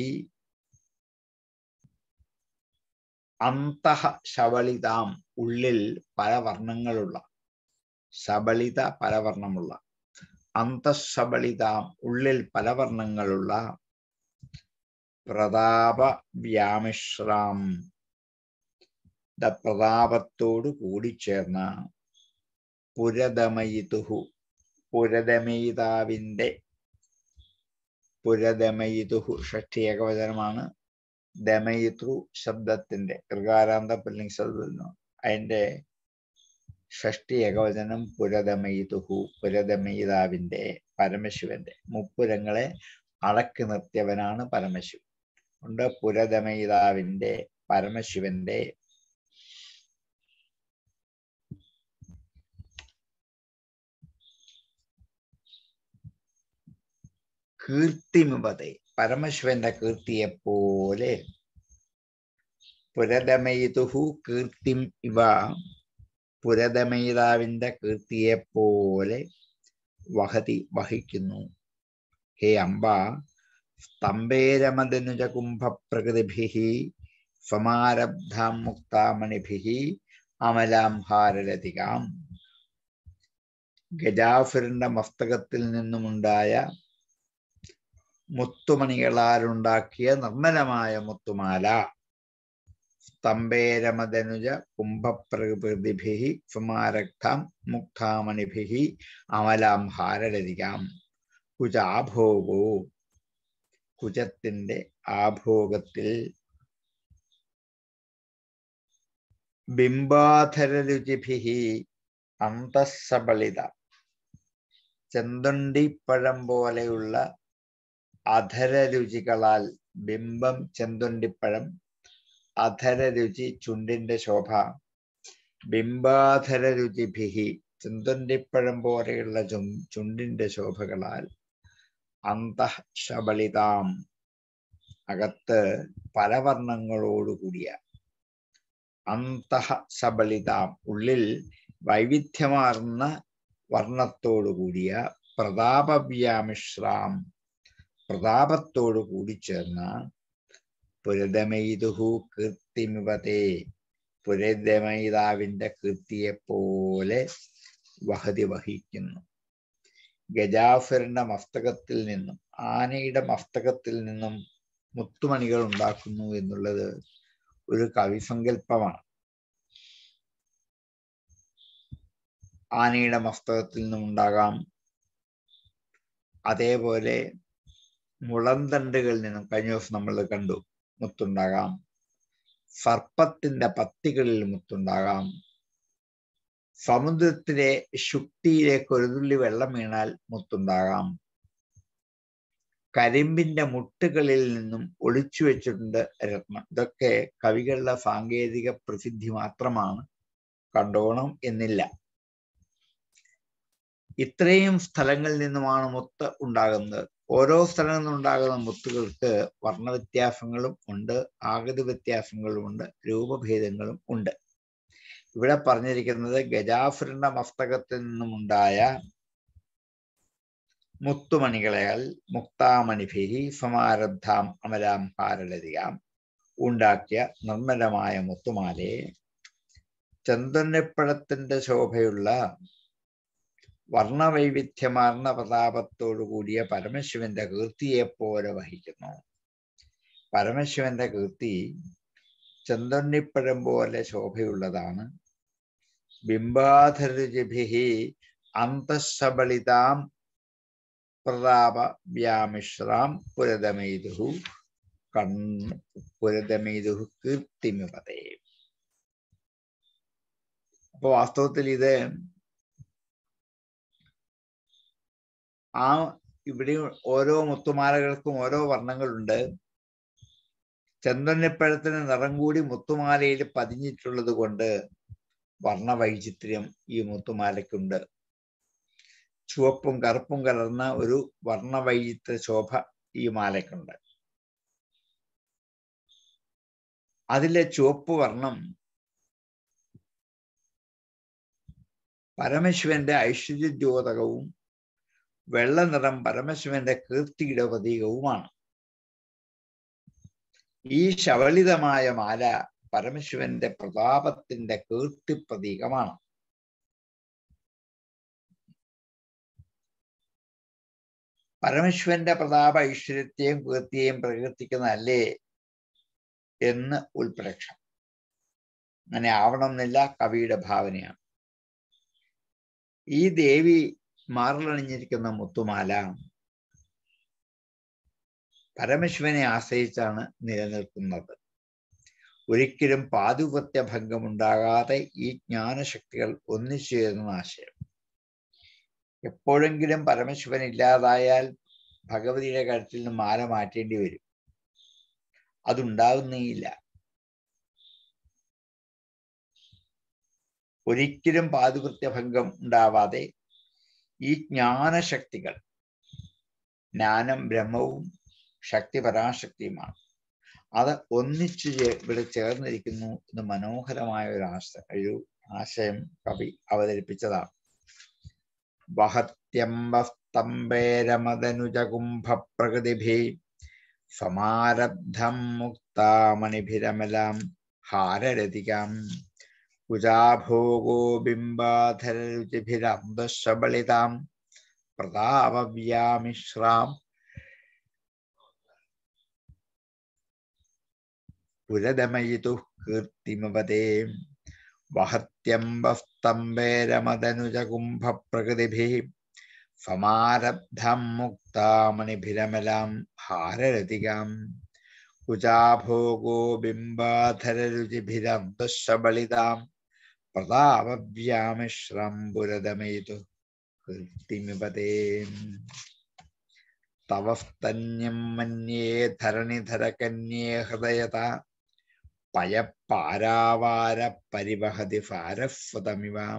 അന്തഃ ശബളിതാം, ഉള്ളിൽ പല വർണ്ണങ്ങളുള്ള. ശബളിത പലവർണ്ണമുള്ള. അന്തഃശബളിതാം, ഉള്ളിൽ പല വർണ്ണങ്ങളുള്ള. പ്രതാപ വ്യാമിശ്രാം, പ്രതാപത്തോട് കൂടിച്ചേർന്ന. പുരദമയിതുഹു, പുരദമയിതാവിന്റെ. പുരദമയിതുഹു ഷഷ്ഠി ഏകവചനമാണ്. ദമയിതൃ ശബ്ദത്തിന്റെ ഋകാരാന്ത പുല്ലിംഗ ശബ്ദം, അതിന്റെ ഷഷ്ഠി ഏകവചനം പുരദമയിതുഹു, പുരദമയിതാവിന്റെ, പരമശിവന്റെ. മുപ്പുരങ്ങളെ അടക്കി നിർത്തിയവനാണ് പരമശിവൻ. ഉണ്ട് പുരദമയിതാവിന്റെ, പരമശിവന്റെ. കീർത്തിമിപതേ, പരമശിവന്റെ കീർത്തിയെ പോലെ. പുരദമയിതുഹു കീർത്തിം ഇവ, പുരദമയിതാവിന്റെ കീർത്തിയെ പോലെ. വഹതി, വഹിക്കുന്നു. ഹേ അംബ, സ്തംഭേരമദനുജ കുംഭപ്രകൃതിഭിഹി സമാരബ്ധാം മുക്താമണിഭിഹി അമലാം ഹാരലതികാം. ഗജാസുരന്റെ മസ്തകത്തിൽ നിന്നുമുണ്ടായ മുത്തുമണികളാലുണ്ടാക്കിയ നിർമ്മലമായ മുത്തുമാല. സ്തംഭേരമദനുജ കുംഭപ്രകൃതിഭിഹി സമാരബ്ധാം മുക്താമണിഭിഹി അമലാം ഹാരലതികാം. കുചാഭോഗോ, കുചത്തിന്റെ ആഭോഗത്തിൽ. ബിംബാധരരുചിഭിഹി അന്തഃസബളിത, ചെന്തൊണ്ടിപ്പഴം പോലെയുള്ള അധരരുചികളാൽ. ബിംബം ചെന്തൊണ്ടിപ്പഴം, അധരരുചി ചുണ്ടിന്റെ ശോഭ. ബിംബാധരരുചിഭിഹി, ചെന്തൊണ്ടിപ്പഴം പോലെയുള്ള ചുണ്ടിന്റെ ശോഭകളാൽ. അന്തഃശബളിതാം, അകത്ത് പലവർണ്ണങ്ങളോടുകൂടിയ. അന്തഃശബളിതാം, ഉള്ളിൽ വൈവിധ്യമാർന്ന വർണ്ണത്തോടുകൂടിയ. പ്രതാപവ്യാമിശ്രാം, പ്രതാപത്തോടു കൂടിച്ചേർന്ന. പുരദമയിതുഹു കീർത്തിമിപതേ, പുരദമയിതാവിന്റെ കീർത്തിയെ പോലെ. വഹതി, വഹിക്കുന്നു. ഗജാസുരന്റെ മസ്തകത്തിൽ നിന്നും, ആനയുടെ മസ്തകത്തിൽ നിന്നും മുത്തുമണികൾ ഉണ്ടാക്കുന്നു എന്നുള്ളത് ഒരു കവിസങ്കല്പമാണ്. ആനയുടെ മസ്തകത്തിൽ നിന്നും ഉണ്ടാകാം. അതേപോലെ മുളന്തണ്ടുകളിൽ നിന്നും, കഴിഞ്ഞ ദിവസം നമ്മൾ കണ്ടു, മുത്തുണ്ടാകാം. സർപ്പത്തിന്റെ പത്തികളിൽ മുത്തുണ്ടാകാം. സമുദ്രത്തിലെ ശുക്തിയിലേക്ക് ഒരു തുള്ളി വെള്ളം വീണാൽ മുത്തുണ്ടാകാം. കരിമ്പിന്റെ മുട്ടുകളിൽ നിന്നും ഒളിച്ചു വെച്ചിട്ടുണ്ട് രത്നം. ഇതൊക്കെ കവികളുടെ സാങ്കേതിക പ്രസിദ്ധി മാത്രമാണ്, കണ്ടോണം എന്നില്ല. ഇത്രയും സ്ഥലങ്ങളിൽ നിന്നുമാണ് മുത്ത് ഉണ്ടാകുന്നത്. ഓരോ സ്ഥലങ്ങളിൽ നിന്നുണ്ടാകുന്ന മുത്തുകൾക്ക് വർണ്ണവ്യത്യാസങ്ങളും ഉണ്ട്, ആകൃതി വ്യത്യാസങ്ങളും ഉണ്ട്, രൂപഭേദങ്ങളും ഉണ്ട്. ഇവിടെ പറഞ്ഞിരിക്കുന്നത് ഗജാസുരന്റെ മസ്തകത്തിൽ നിന്നുമുണ്ടായ മുത്തുമണികളാൽ. മുക്താമണിഭിഹി സമാരബ്ധാം അമലാം ഹാരലതികാം, ഉണ്ടാക്കിയ നിർമ്മലമായ മുത്തുമാലയെ. ചന്ദനപ്പഴത്തിന്റെ ശോഭയുള്ള വർണ്ണവൈവിധ്യമാർന്ന പ്രതാപത്തോടു കൂടിയ പരമശിവന്റെ കീർത്തിയെപ്പോലെ വഹിക്കുന്നു. പരമശിവന്റെ കീർത്തി ചന്ദന്നിപ്പഴം പോലെ ശോഭയുള്ളതാണ്. ബിംബാധരരുചിഭിഹി അന്തഃശബളിതാം പ്രതാപ വ്യാമിശ്രാം പുരദമയിതുഹു കൺ പുരദമയിതുഹു കീർത്തിമിപതേ. അപ്പൊ വാസ്തവത്തിൽ ഇത് ആ ഇവിടെ ഓരോ മുത്തുമാലകൾക്കും ഓരോ വർണ്ണങ്ങളുണ്ട്. ചെന്തന്നിപ്പഴത്തിന് നിറം കൂടി മുത്തുമാലയിൽ പതിഞ്ഞിട്ടുള്ളത് കൊണ്ട് വർണ്ണവൈചിത്ര്യം ഈ മുത്തുമാലയ്ക്കുണ്ട്. ചുവപ്പും കറുപ്പും കലർന്ന ഒരു വർണ്ണവൈചിത്ര ശോഭ ഈ മാലയ്ക്കുണ്ട്. അതിലെ ചുവപ്പ് വർണ്ണം പരമശിവന്റെ ഐശ്വര്യദ്യോതകവും വെള്ള നിറം പരമശിവന്റെ കീർത്തിയുടെ പ്രതീകവുമാണ്. ഈ ശവളിതമായ മാല പരമശിവന്റെ പ്രതാപത്തിന്റെ കീർത്തി പ്രതീകമാണ്. പരമശിവന്റെ പ്രതാപ ഐശ്വര്യത്തെയും കീർത്തിയെയും പ്രകീർത്തിക്കുന്നതല്ലേ എന്ന് ഉൾപ്രേക്ഷം. അങ്ങനെ ആവണം എന്നില്ല, കവിയുടെ ഭാവനയാണ്. ഈ ദേവി മാറിലണിഞ്ഞിരിക്കുന്ന മുത്തുമാല പരമശിവനെ ആശ്രയിച്ചാണ് നിലനിൽക്കുന്നത്. ഒരിക്കലും പാതിവ്രത്യ ഭംഗമുണ്ടാകാതെ ഈ ജ്ഞാനശക്തികൾ ഒന്നിച്ചു ചേരുന്ന ആശയം. എപ്പോഴെങ്കിലും പരമശിവൻ ഇല്ലാതായാൽ ഭഗവതിയുടെ കഴുത്തിൽ നിന്ന് മാല മാറ്റേണ്ടി വരും. അതുണ്ടാകുന്നേയില്ല. ഒരിക്കലും പാതിവ്രത്യ ഭംഗം ഉണ്ടാവാതെ ഈ ജ്ഞാനശക്തികൾ, ജ്ഞാനം ബ്രഹ്മവും ശക്തി പരാശക്തിയുമാണ്, അത് ഒന്നിച്ചു ഇവിടെ ചേർന്നിരിക്കുന്നു എന്ന് മനോഹരമായ ഒരു ആശ ഒരു ആശയം കവി അവതരിപ്പിച്ചതാണ്. വഹത്യംബസ്തംബേരമദനുജകുംഭ പ്രകൃതിഭി സമാരബ്ധം മുക്താമണിഭിരമലാം ഹാരരതികാം കുജാഭോഗോ ബിംബാധരരുചിഭിരംബശബളിതാം പ്രതാപവ്യാമിശ്രാം പുരദമയിതു കീർത്തിമവതേ. വഹത്യംബസ്തംബേരമദനുജകുംഭ പ്രകൃതിഭി സമാരബ്ധം മുക്താമണിഭിരമലാം ഹാരരതികാം കുജാഭോഗോ ബിംബാധരരുചിഭിരംബശബളിതാം പ്രതാപവ്യാമിശ്രം പുരദമയിതു കീർത്തിമിപതേ. തവ സ്തന്യം മന്യേ ധരണിധരകന്യേ ഹൃദയത പയപ്പാരാവാര പരിവഹതി സാരസ്വതമിവാം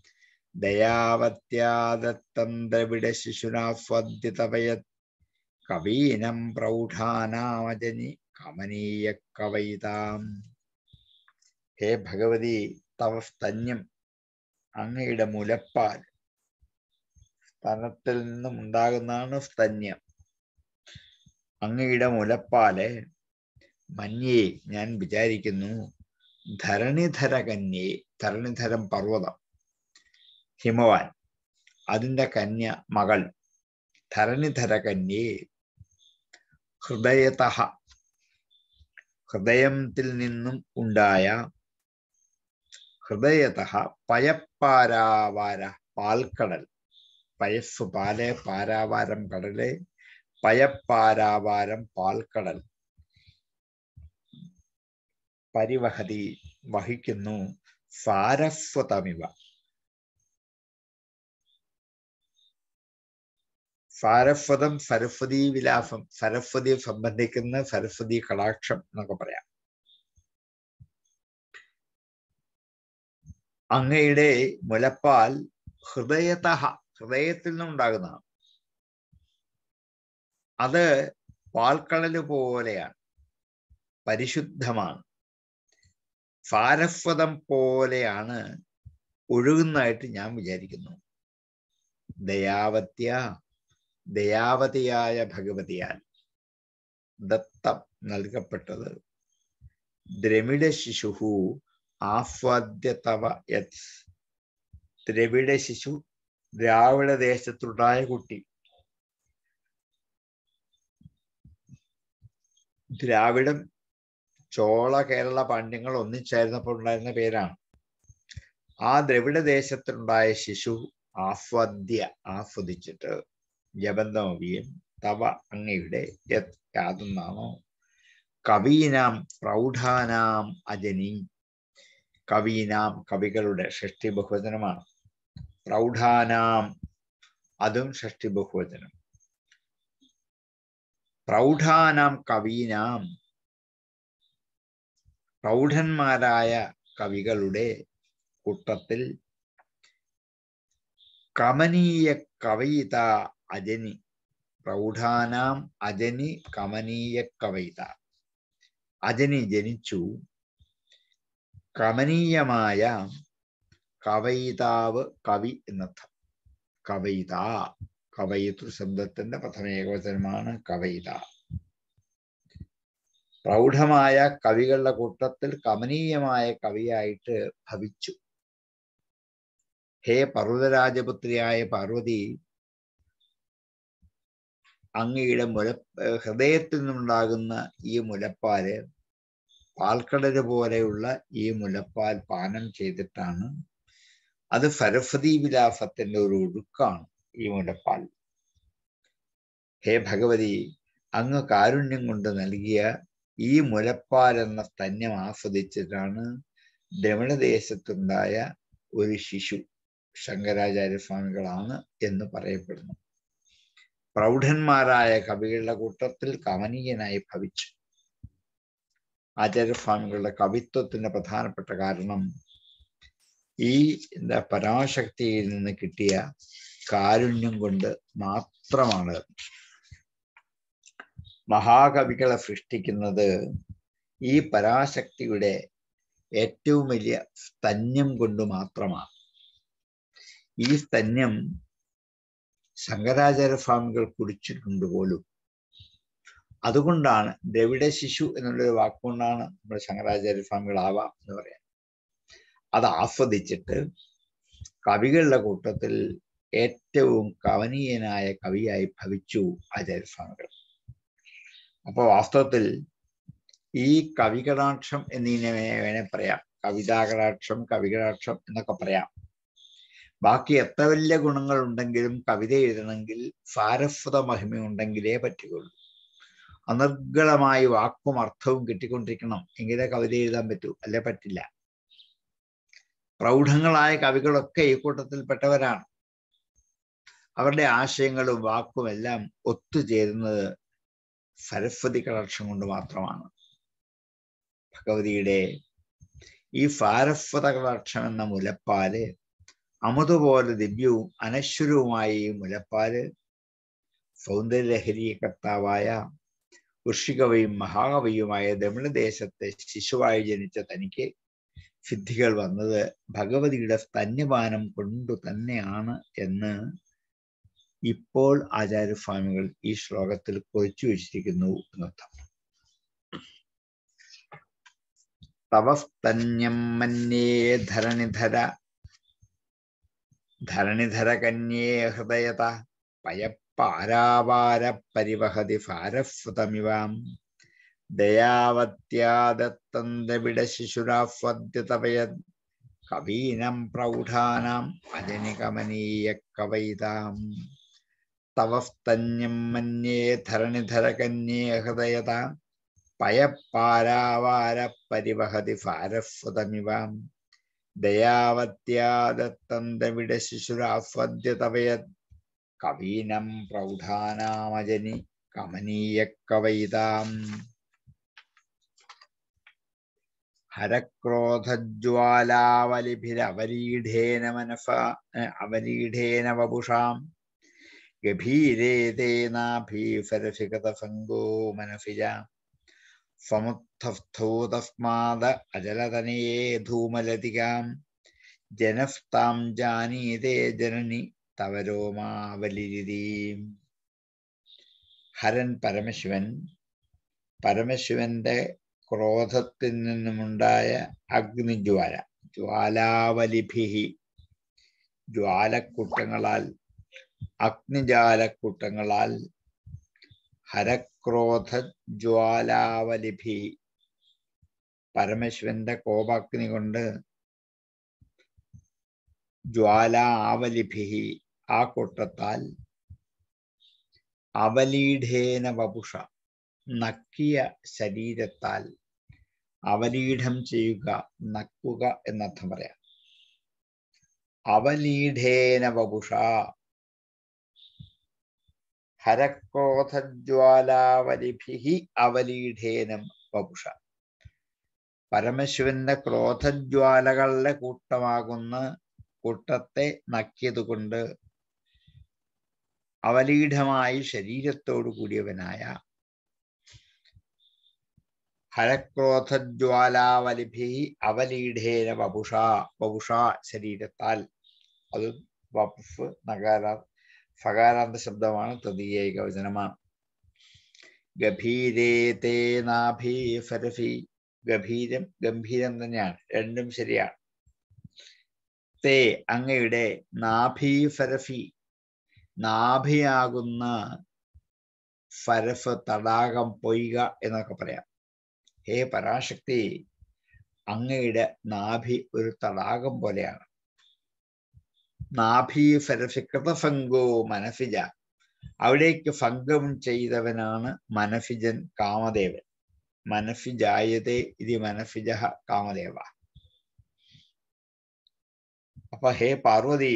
ദയാവത്യാദത്തം ദ്രവിഡ ശിശുനാസ്വദ്യതവയത് കവീനം പ്രൗഢാനാമജനി കമനീയ കവയിതാം. ഹേ ഭഗവതി, തവ സ്തന്യം, അങ്ങയുടെ മുലപ്പാൽ, സ്തനത്തിൽ നിന്നും ഉണ്ടാകുന്നതാണ് സ്തന്യം, അങ്ങയുടെ മുലപ്പാല് മന്യേ ഞാൻ വിചാരിക്കുന്നു, ധരണിധര കന്യേ, ധരണിധരം പർവ്വതം, ഹിമവാൻ, അതിൻ്റെ കന്യ മകൾ, ധരണിധര കന്യേ, ഹൃദയത, ഹൃദയത്തിൽ നിന്നും ഉണ്ടായ, ഹൃദയത പയപ്പാരാവാര, പാൽക്കടൽ, പയസ് പാല്, പാരാവാരം കടല്, പയപ്പാരാവാരം പാൽക്കടൽ, പരിവഹതി വഹിക്കുന്നു, സാരസ്വതമിവ, സാരസ്വതം സരസ്വതി വിലാസം, സരസ്വതിയെ സംബന്ധിക്കുന്ന സരസ്വതി കടാക്ഷം എന്നൊക്കെ പറയാം. അങ്ങയുടെ മുലപ്പാൽ ഹൃദയത, ഹൃദയത്തിൽ നിന്നുണ്ടാകുന്നതാണ്. അത് പാൽക്കടല് പോലെയാണ്, പരിശുദ്ധമാണ്, സാരസ്വതം പോലെയാണ് ഒഴുകുന്നതായിട്ട് ഞാൻ വിചാരിക്കുന്നു. ദയാവത്യ, ദയാവതിയായ ഭഗവതിയാൽ ദത്തം നൽകപ്പെട്ടത്, ദ്രവിഡ ശിശുഹു ആസ്വാദ്യതവ യത്, ദ്രവിഡ ശിശു, ദ്രാവിഡ ദേശത്തുണ്ടായ കുട്ടി, ദ്രാവിഡം ചോള കേരള പാണ്ഡ്യങ്ങൾ ഒന്നിച്ചായിരുന്നപ്പോൾ ഉണ്ടായിരുന്ന പേരാണ്. ആ ദ്രവിഡ ദേശത്തുണ്ടായ ശിശു ആസ്വാദ്യ, ആസ്വദിച്ചിട്ട്, ജബന്ധമവിയും തവ, അങ്ങയുടെ യത്, യാതൊന്നാണോ, കവീനാം പ്രൗഢാനാം അജനി, കവീനാം കവികളുടെ ഷഷ്ടി ബഹുവചനമാണ്. പ്രൗഢാനാം അതും ഷഷ്ടി ബഹുവചനം. പ്രൗഢാനാം കവീനാം പ്രൗഢന്മാരായ കവികളുടെ കൂട്ടത്തിൽ കമനീയ കവയിത അജനി. പ്രൗഢാനാം അജനി കമനീയ കവയിത. അജനി ജനിച്ചു, കമനീയമായ കവയിതാവ് കവി എന്നർത്ഥം. കവയിത കവയിതൃ ശബ്ദത്തിന്റെ പ്രഥമ ഏകവചനമാണ് കവയിത. പ്രൗഢമായ കവികളുടെ കൂട്ടത്തിൽ കമനീയമായ കവിയായിട്ട് ഭവിച്ചു. ഹേ പർവ്വതരാജപുത്രിയായ പാർവതി, അങ്ങയുടെ മുല ഹൃദയത്തിൽ നിന്നുണ്ടാകുന്ന ഈ മുലപ്പാല് പാൽക്കടല് പോലെയുള്ള ഈ മുലപ്പാൽ പാനം ചെയ്തിട്ടാണ്. അത് സരസ്വതീ വിലാസത്തിന്റെ ഒരു ഒഴുക്കാണ് ഈ മുലപ്പാൽ. ഹേ ഭഗവതി, അങ്ങ് കാരുണ്യം കൊണ്ട് നൽകിയ ഈ മുലപ്പാൽ എന്ന സ്തന്യം ആസ്വദിച്ചിട്ടാണ് ദ്രവിഡദേശത്തുണ്ടായ ഒരു ശിശു ശങ്കരാചാര്യസ്വാമികളാണ് എന്ന് പറയപ്പെടുന്നു. പ്രൗഢന്മാരായ കവികളുടെ കൂട്ടത്തിൽ കമനീയനായി ഭവിച്ചു. ആചാര്യസ്വാമികളുടെ കവിത്വത്തിന്റെ പ്രധാനപ്പെട്ട കാരണം ഈ എന്താ പരാശക്തിയിൽ നിന്ന് കിട്ടിയ കാരുണ്യം കൊണ്ട് മാത്രമാണ്. മഹാകവികളെ സൃഷ്ടിക്കുന്നത് ഈ പരാശക്തിയുടെ ഏറ്റവും വലിയ സ്തന്യം കൊണ്ട് മാത്രമാണ്. ഈ സ്തന്യം ശങ്കരാചാര്യസ്വാമികൾ കുടിച്ചിട്ടുണ്ട് പോലും. അതുകൊണ്ടാണ് ദ്രവിഡ ശിശു എന്നുള്ളൊരു വാക്കുകൊണ്ടാണ് നമ്മുടെ ശങ്കരാചാര്യസ്വാമികളാവാം എന്ന് പറയാം. അത് ആസ്വദിച്ചിട്ട് കവികളുടെ കൂട്ടത്തിൽ ഏറ്റവും കവനീയനായ കവിയായി ഭവിച്ചു ആചാര്യസ്വാമികൾ. അപ്പൊ വാസ്തവത്തിൽ ഈ കവികടാക്ഷം എന്നീനെ വേണേ പറയാം. കവിതാകടാക്ഷം, കവികടാക്ഷം എന്നൊക്കെ പറയാം. ബാക്കി എത്ര വലിയ ഗുണങ്ങൾ ഉണ്ടെങ്കിലും കവിത എഴുതണമെങ്കിൽ സാരസ്വത മഹിമയുണ്ടെങ്കിലേ പറ്റുകയുള്ളൂ. അനർഗളമായി വാക്കും അർത്ഥവും കിട്ടിക്കൊണ്ടിരിക്കണം, എങ്കിലേ കവിത എഴുതാൻ പറ്റൂ, അല്ലെ പറ്റില്ല. പ്രൗഢങ്ങളായ കവികളൊക്കെ ഈ കൂട്ടത്തിൽപ്പെട്ടവരാണ്. അവരുടെ ആശയങ്ങളും വാക്കും എല്ലാം ഒത്തുചേരുന്നത് സരസ്വതി കടാക്ഷം കൊണ്ട് മാത്രമാണ്. ഭഗവതിയുടെ ഈ സാരസ്വത കടാക്ഷം എന്ന മുലപ്പാല് അമുതുപോലെ ദിവ്യവും അനശ്വരവുമായ ഈ മുലപ്പാല് സൗന്ദര്യലഹരി കർത്താവായ ഋഷികവിയും മഹാകവിയുമായ ദ്രവിഡദേശത്തെ ശിശുവായി ജനിച്ച തനിക്ക് സിദ്ധികൾ വന്നത് ഭഗവതിയുടെ സ്തന്യപാനം കൊണ്ടു തന്നെയാണ് എന്ന് ഇപ്പോൾ ആചാര്യസ്വാമികൾ ഈ ശ്ലോകത്തിൽ കുറിച്ചു വച്ചിരിക്കുന്നു എന്നർത്ഥം. തവസ്തന്യം മന്യേ ധരണിധര ധരണിധര കന്യേ ഹൃദയത പയപ്പാരാവാര പരിവഹതി സാരസ്വതമിവാം ദയാവത്യാദത്തന്തവിട ശിശുരാസ്വദ്യതവയത് കവീനം പ്രൗഢാനാം അജനികമനീയ കവയിതാം. തവസ്തന്യം മന്യേ ധരണിധര കന്യേ ഹൃദയത പയപ്പാരാവാര പരിവഹതി സാരസ്വതമിവാം ദയാവത്യാദത്തന്തവിട ശിശുരാസ്വദ്യതവയത് കവീനം പ്രൗഢാനാമജനി കമനീയ കവയിതാം. ഹരക്രോധജ്വാലാവലിഭിരവലീഢേന മനസ അവലീഢേന വപുഷാം ഗഭീരേതേനാഭീസരസികതസംഗോ മനസിജ സമുത്ഥസ്ഥോ തസ്മാദ അജലതനയേ ധൂമലതികാം ജനസ്താം ജാനീതേ ജനനി തവരോമാവലിരീം. ഹരൻ പരമശിവൻ, പരമശിവന്റെ ക്രോധത്തിൽ നിന്നുമുണ്ടായ അഗ്നിജ്വാല, ജ്വാലാവലിഭിഹി ജ്വാലക്കൂട്ടങ്ങളാൽ, അഗ്നിജാലക്കൂട്ടങ്ങളാൽ, ഹരക്രോധ ജ്വാലാവലിഭി പരമശിവന്റെ കോപാഗ്നി കൊണ്ട്, ജ്വാലാ ആവലിഭിഹി ആ കൂട്ടത്താൽ, അവലീഢേന വപുഷ നക്കിയ ശരീരത്താൽ, അവലീഢം ചെയ്യുക, നക്കുക എന്നർത്ഥം പറയാം. അവലീഢേന വപുഷ ഹരക്രോധജ്വാലാവലിഭിഹി അവലീഢേനം വപുഷ. പരമശിവന്റെ ക്രോധജ്വാലകളുടെ കൂട്ടമാകുന്ന കൂട്ടത്തെ നക്കിയതുകൊണ്ട് അവലീഢമായി ശരീരത്തോടു കൂടിയവനായ ഹരക്രോധജ്വാലാവലിഭി അവലീഢേന വപുഷ, വപുഷ ശരീരത്താൽ. അത് വപുഫ് നഗാര ഫകാരാന്ത ശബ്ദമാണ്, തൃതീയ ഏകവചനമാണ്. ഗഭീരേ തേ നാഭി ഫരഫി, ഗഭീരം ഗംഭീരം തന്നെയാണ്, രണ്ടും ശരിയാണ്. തേ അങ്ങയുടെ, നാഭി ഫരഫി നാഭിയാകുന്ന, ഫരഫ് തടാകം, പൊയ്ക എന്നൊക്കെ പറയാം. ഹേ പരാശക്തി, അങ്ങയുടെ നാഭി ഒരു തടാകം പോലെയാണ്. നാഭി ഫരഫി കൃതഫംഗോ മനഫിജ, അവിടേക്ക് ഭംഗം ചെയ്തവനാണ് മനഫിജൻ, കാമദേവൻ. മനഫിജായതേ ഇത് മനഫിജ കാമദേവ. അപ്പൊ ഹേ പാർവതി,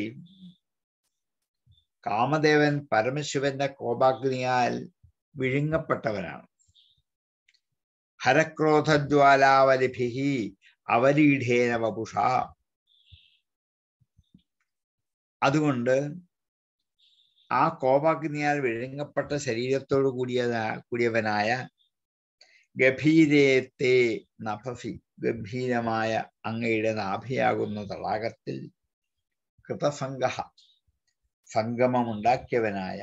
കാമദേവൻ പരമശിവന്റെ കോപാഗ്നിയാൽ വിഴുങ്ങപ്പെട്ടവനാണ്. ഹരക്രോധജ്വാലാവലിഭിഹി അവലീഢേന വപുഷ. അതുകൊണ്ട് ആ കോപാഗ്നിയാൽ വിഴുങ്ങപ്പെട്ട ശരീരത്തോടു കൂടിയ കൂടിയവനായ ഗഭീരത്തെ നഭഫി, ഗംഭീരമായ അങ്ങയുടെ നാഭിയാകുന്ന തടാകത്തിൽ കൃതഫംഗ സംഗമമുണ്ടാക്കിയവനായ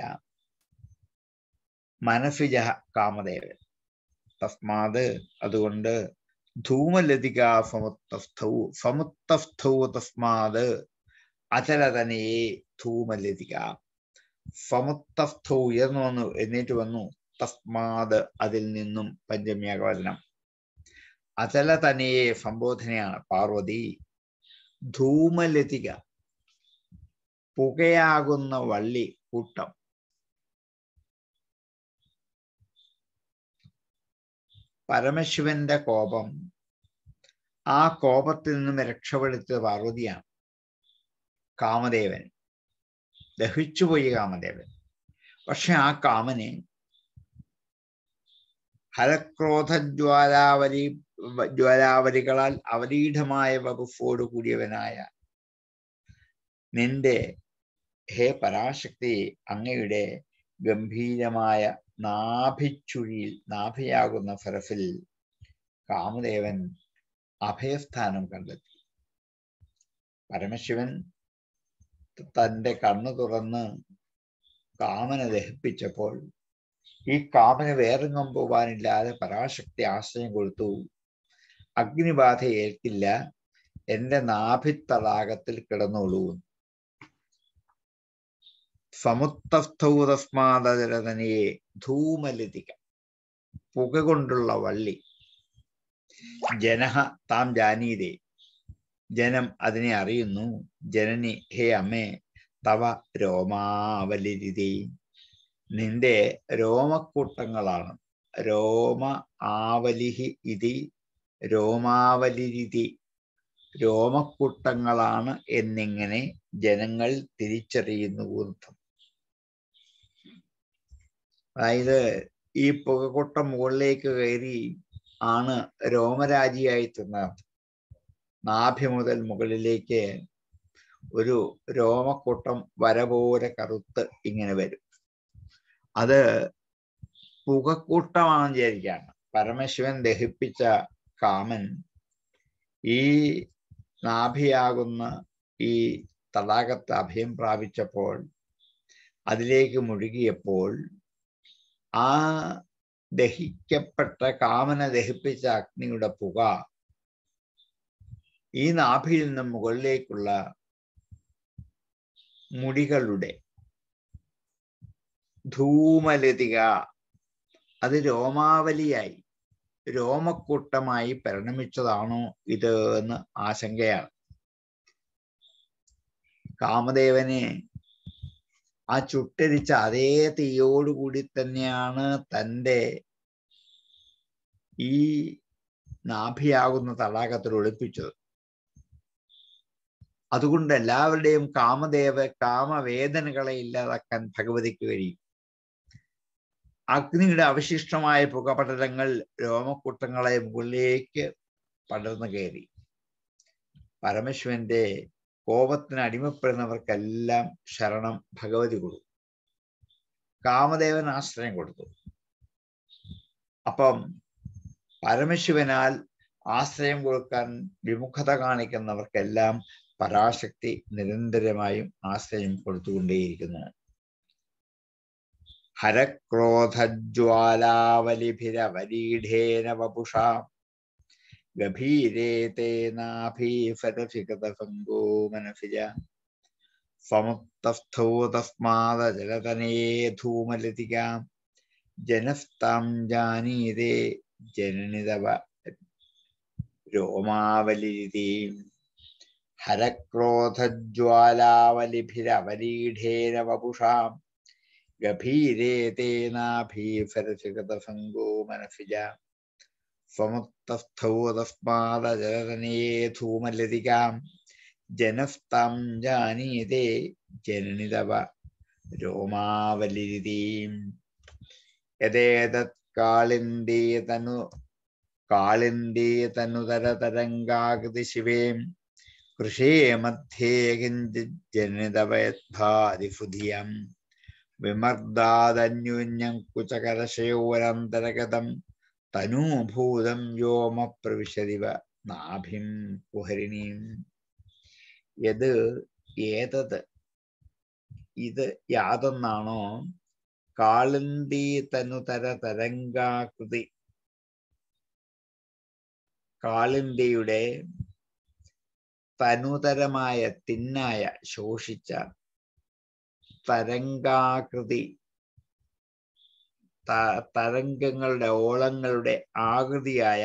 മനഫിജ കാമദേവൻ. തസ്മാത് അതുകൊണ്ട് ധൂമലതിക ഫമുത്തഫ്തൗ, ഫമുത്തഫ്തൗ തസ്മാത് അചലതനയെ ധൂമലതിക. ഫമുത്തഫ്തൗ ഉയർന്നു വന്നു, എന്നിട്ട് വന്നു. തസ്മാത് അതിൽ നിന്നും, പഞ്ചമി ഏകവചനം. അചലതനയെ സംബോധനയാണ് പാർവതി. ധൂമലതിക പുകയാകുന്ന വള്ളി കൂട്ടം. പരമശിവന്റെ കോപം, ആ കോപത്തിൽ നിന്നും രക്ഷപ്പെടുത്തിയത് പാർവതിയാണ്. കാമദേവൻ ദഹിച്ചുപോയി കാമദേവൻ. പക്ഷെ ആ കാമനെ ഹരക്രോധജ്വാലാവലി ജ്വാലാവലികളാൽ അവലീഢമായ വകുപ്പോട് കൂടിയവനായ നിന്റെ, ഹേ പരാശക്തി, അങ്ങയുടെ ഗംഭീരമായ നാഭിച്ചുഴിയിൽ, നാഭിയാകുന്ന ഫരഫിൽ കാമദേവൻ അഭയസ്ഥാനം കണ്ടെത്തി. പരമശിവൻ തന്റെ കണ്ണു തുറന്ന് കാമനെ ദഹിപ്പിച്ചപ്പോൾ ഈ കാമന് വേറെങ്ങും പോവാനില്ലാതെ പരാശക്തി ആശ്രയം കൊടുത്തു. അഗ്നിബാധ ഏൽക്കില്ല, എന്റെ നാഭിത്തടാകത്തിൽ കിടന്നോളൂ. സമുത്തസ്ഥൗ തസ്മാദരതനയെ ധൂമലതിക, പുക കൊണ്ടുള്ള വള്ളി. ജനഹ താം ജാനീതേ, ജനം അതിനെ അറിയുന്നു. ജനനി, ഹേ അമ്മേ, തവ രോമാവലിരിതി, നിന്റെ രോമക്കൂട്ടങ്ങളാണ്. രോമ ആവലിഹി ഇതി രോമാവലിരിതി, രോമക്കൂട്ടങ്ങളാണ് എന്നിങ്ങനെ ജനങ്ങൾ തിരിച്ചറിയുന്നു അർത്ഥം. അതായത് ഈ പുകക്കൂട്ടം മുകളിലേക്ക് കയറി ആണ് രോമരാജിയായി തീർന്നത്. നാഭി മുതൽ മുകളിലേക്ക് ഒരു രോമക്കൂട്ടം വര പോലെ കറുത്ത് ഇങ്ങനെ വരും. അത് പുകക്കൂട്ടമാണെന്ന് വിചാരിക്കുകയാണ്. പരമശിവൻ ദഹിപ്പിച്ച കാമൻ ഈ നാഭിയാകുന്ന ഈ തടാകത്ത് അഭയം പ്രാപിച്ചപ്പോൾ, അതിലേക്ക് മുഴുകിയപ്പോൾ, ആ ദഹിക്കപ്പെട്ട കാമനെ ദഹിപ്പിച്ച അഗ്നിയുടെ പുക ഈ നാഭിയിൽ നിന്നും മുകളിലേക്കുള്ള മുടികളുടെ ധൂമലതിക, അത് രോമാവലിയായി, രോമക്കൂട്ടമായി പരിണമിച്ചതാണോ ഇത് എന്ന് ആശങ്കയാണ്. കാമദേവനെ ആ ചുട്ടരിച്ച അതേ തീയോടുകൂടി തന്നെയാണ് തൻ്റെ ഈ നാഭിയാകുന്ന തടാകത്തിൽ ഒളിപ്പിച്ചത്. അതുകൊണ്ട് എല്ലാവരുടെയും കാമദേവ കാമവേദനകളെ ഇല്ലാതാക്കാൻ ഭഗവതിക്ക് കഴിയും. അഗ്നിയുടെ അവശിഷ്ടമായ പുകപടലങ്ങൾ രോമക്കൂട്ടങ്ങളെ മുകളിലേക്ക് പടർന്നു കയറി. പരമശിവന്റെ കോപത്തിന് അടിമപ്പെടുന്നവർക്കെല്ലാം ശരണം ഭഗവതി കൊടുത്തു. കാമദേവൻ ആശ്രയം കൊടുത്തു. അപ്പം പരമശിവനാൽ ആശ്രയം കൊടുക്കാൻ വിമുഖത കാണിക്കുന്നവർക്കെല്ലാം പരാശക്തി നിരന്തരമായും ആശ്രയം കൊടുത്തുകൊണ്ടേയിരിക്കുന്നു. ഹരക്രോധജ്വാലാവലിഭിരവരീഢേന വപുഷാ ഗഭീരേ തേനാഭീഫരഫികതഭംഗോ മനഫിജ സമുത്തസ്ഥോ തസ്മാദജലതനേ ധൂമലതികാം ജനസ്താം ജാനീതേ ജനനിതവ രോമാവലിരീം. ഹരക്രോധജ്വാലാവലിഭിരവരീഢേന വപുഷാം ഗഭീരേ തേനാഭീഫരഫികതഭംഗോ മനഫിജ സമുത്തസ്ഥോ തസ്മാദജലതനേ ധൂമലതികാം ജനസ്താം ജാനീതേ ജനനിതവ രോമാവലിരീം. യദേതത് കാളിന്ദീ തനു കാളിന്ദീ തനുതരതരംഗാകൃതി ശിവേം കൃഷേ മധ്യേ കിഞ്ചിത് ജനിതവയദ്ഭാതിഫുധിയം വിമർദാദന്യോന്യം കുചകരശയോരന്തരഗതം തനൂഭൂതം വ്യോമ പ്രവിശതിവ നാഭിം കുഹരിണീം. യത് ഏതത് ഇത് യാതൊന്നാണോ കാളിന്ദീ തനുതര തരംഗാകൃതി കാളിന്ദിയുടെ തനുതരമായ തിന്നായ ശോഷിച്ച തരംഗാകൃതി തരംഗങ്ങളുടെ ഓളങ്ങളുടെ ആകൃതിയായ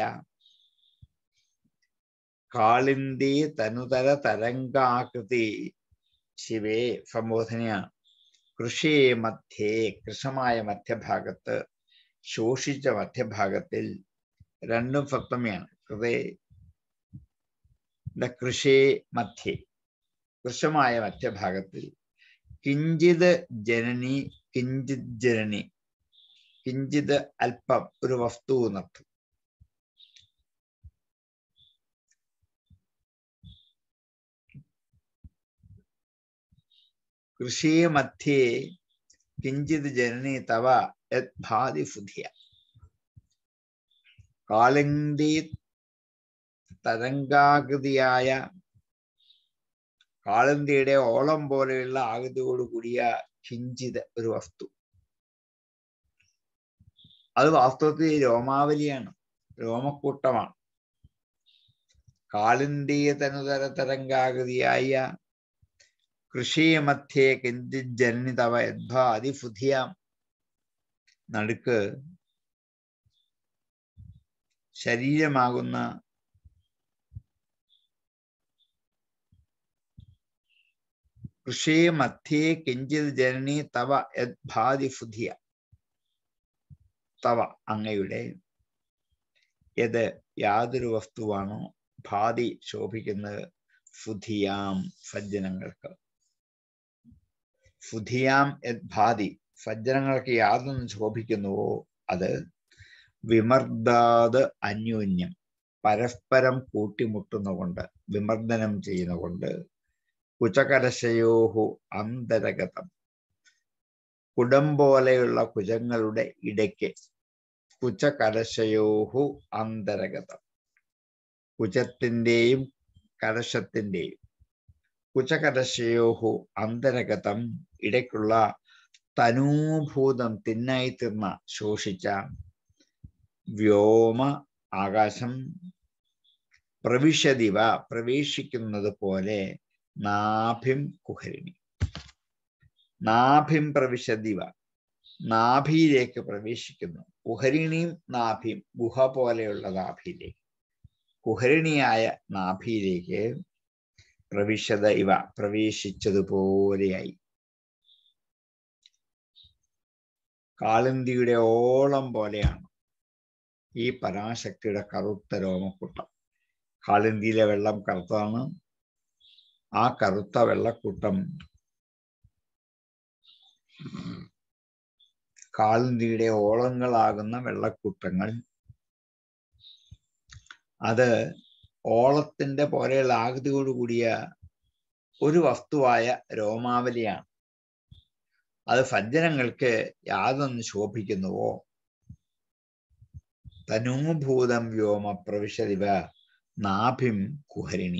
കാളിന്ദി തനുതര തരംഗാകൃതി ശിവേ സംബോധനയാണ്. കൃഷിയെ മധ്യേ കൃഷമായ മധ്യഭാഗത്ത് ശോഷിച്ച മധ്യഭാഗത്തിൽ രണ്ടും സപ്തമിയാണ്. കൃതേ കൃഷേ മധ്യേ കൃഷമായ മധ്യഭാഗത്തിൽ കിഞ്ചിത് ജനനി കിഞ്ചിത് ജനനി കിഞ്ചിത് അല്പം ഒരു വസ്തു എന്നർത്ഥം. കൃഷി മധ്യേ കിഞ്ചിത് ജനനി തവ യദ്ഭാതി ഫുധിയ. കാളിന്ദി തരംഗാകൃതിയായ കാളിന്ദിയുടെ ഓളം പോലെയുള്ള ആകൃതിയോട് കൂടിയ കിഞ്ചിത് ഒരു വസ്തു. അത് വാസ്തവത്തിൽ രോമാവലിയാണ്, രോമക്കൂട്ടമാണ്. കാളിന്ദീയ തനുതര തരംഗാകൃതിയായ കൃഷി മധ്യേ കിഞ്ചിത് ജനനി തവ യദ്ഭാതി ഫുധിയാം. നടുക്ക് ശരീരമാകുന്ന കൃഷി മധ്യേ കിഞ്ചിത് ജനനി തവ യദ്ഭാതി ഫുധിയ. തവ അങ്ങയുടെ യത് യാതൊരു വസ്തുവാണോ ഭാതി ശോഭിക്കുന്നത് ഫുധിയാം സജ്ജനങ്ങൾക്ക്. ഫുധിയാം യത് ഭാതി സജ്ജനങ്ങൾക്ക് യാതൊന്നും ശോഭിക്കുന്നുവോ അത് വിമർദാത് അന്യോന്യം പരസ്പരം കൂട്ടിമുട്ടുന്നുകൊണ്ട് വിമർദ്ദനം ചെയ്യുന്നുകൊണ്ട് കുചകരശയോഹു അന്തരഗതം കുടം പോലെയുള്ള കുജങ്ങളുടെ ഇടയ്ക്ക് കുചകരശയോഹു അന്തരഗതം കുജത്തിൻ്റെയും കലശത്തിൻ്റെയും കുചകലശയോഹു അന്തരഗതം ഇടയ്ക്കുള്ള തനൂഭൂതം തിന്നായി തീർന്ന ശോഷിച്ച വ്യോമ ആകാശം പ്രവിശദിവ പ്രവേശിക്കുന്നത് പോലെ നാഭിം കുഹരിണി നാഭിം പ്രവിശദിവ നാഭിയിലേക്ക് പ്രവേശിക്കുന്നു. കുഹരിണിയും നാഭിയും ഗുഹ പോലെയുള്ള നാഭിയിലേക്ക് കുഹരിണിയായ നാഭിയിലേക്ക് പ്രവിശദ ഇവ പ്രവേശിച്ചതുപോലെയായി. കാളിന്ദിയുടെ ഓളം പോലെയാണ് ഈ പരാശക്തിയുടെ കറുത്ത രോമക്കൂട്ടം. കാളിന്തിയിലെ വെള്ളം കറുത്താണ്. ആ കറുത്ത വെള്ളക്കൂട്ടം കാളിന്തിയുടെ ഓളങ്ങളാകുന്ന വെള്ളക്കൂട്ടങ്ങൾ അത് ഓളത്തിന്റെ പോലെയുള്ള ആകൃതിയോടുകൂടിയ ഒരു വസ്തുവായ രോമാവലിയാണ്. അത് ഭഞ്ജനങ്ങൾക്ക് യാതൊന്ന് ശോഭിക്കുന്നുവോ തനൂഭൂതം വ്യോമ പ്രവിശദിവ നാഭിം കുഹരിണി.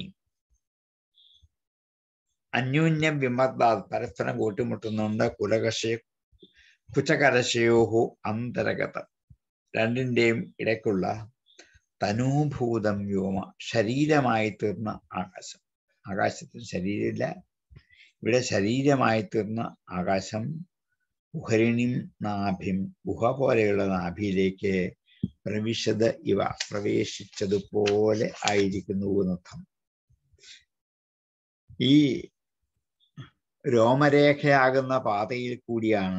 അന്യോന്യം വിമർദ്ദാ പരസ്പരം കൂട്ടിമുട്ടുന്നുണ്ട്. കുലകശയ കുചകരശയോഹു അന്തരഗതം രണ്ടിൻ്റെയും ഇടയ്ക്കുള്ള തനൂഭൂതം വ്യോമ ശരീരമായി തീർന്ന ആകാശം. ആകാശത്തിന് ശരീരമില്ല, ഇവിടെ ശരീരമായി തീർന്ന ആകാശം കുഹരിണിം നാഭിം ഗുഹ പോലെയുള്ള നാഭിയിലേക്ക് പ്രവിശത ഇവ പ്രവേശിച്ചതുപോലെ ആയിരിക്കുന്നു എന്നർത്ഥം. ഈ രോമരേഖയാകുന്ന പാതയിൽ കൂടിയാണ്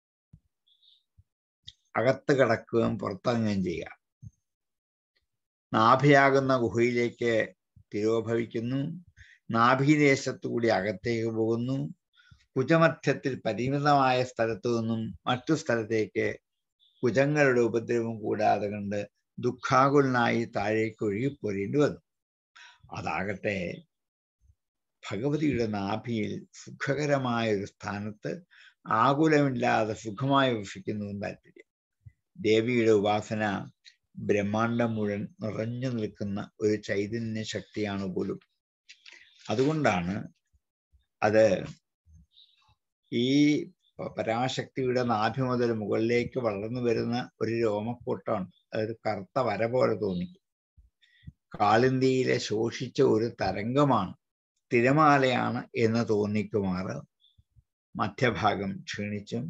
അകത്ത് കിടക്കുകയും പുറത്തിറങ്ങുകയും ചെയ്യുക. നാഭിയാകുന്ന ഗുഹയിലേക്ക് തിരോഭവിക്കുന്നു. നാഭിദേശത്തു കൂടി അകത്തേക്ക് പോകുന്നു. കുജമധ്യത്തിൽ പരിമിതമായ സ്ഥലത്തു നിന്നും മറ്റു സ്ഥലത്തേക്ക് കുജങ്ങളുടെ ഉപദ്രവം കൂടാതെ കണ്ട് ദുഃഖാകുലനായി താഴേക്ക് ഒഴുകിപ്പോരേണ്ടി വന്നു. അതാകട്ടെ ഭഗവതിയുടെ നാഭിയിൽ സുഖകരമായ ഒരു സ്ഥാനത്ത് ആകുലമില്ലാതെ സുഖമായി വസിക്കുന്നു താല്പര്യം. ദേവിയുടെ ഉപാസന ബ്രഹ്മാണ്ടം മുഴുവൻ നിറഞ്ഞു നിൽക്കുന്ന ഒരു ചൈതന്യ ശക്തിയാണ് പോലും. അതുകൊണ്ടാണ് അത് ഈ പരാശക്തിയുടെ നാഭി മുതൽ മുകളിലേക്ക് വളർന്നു വരുന്ന ഒരു രോമക്കൂട്ടമാണ്. അതൊരു കറുത്ത വര പോലെ തോന്നിക്കും. കാളിന്തിയിലെ ശോഷിച്ച ഒരു തരംഗമാണ്, തിരമാലയാണ് എന്ന് തോന്നിക്കുമാറ് മധ്യഭാഗം ക്ഷീണിച്ചും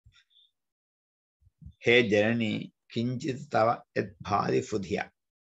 ഹേ ജനനി കിഞ്ചിത് തവ യദ്ഭാതി ഫുധിയ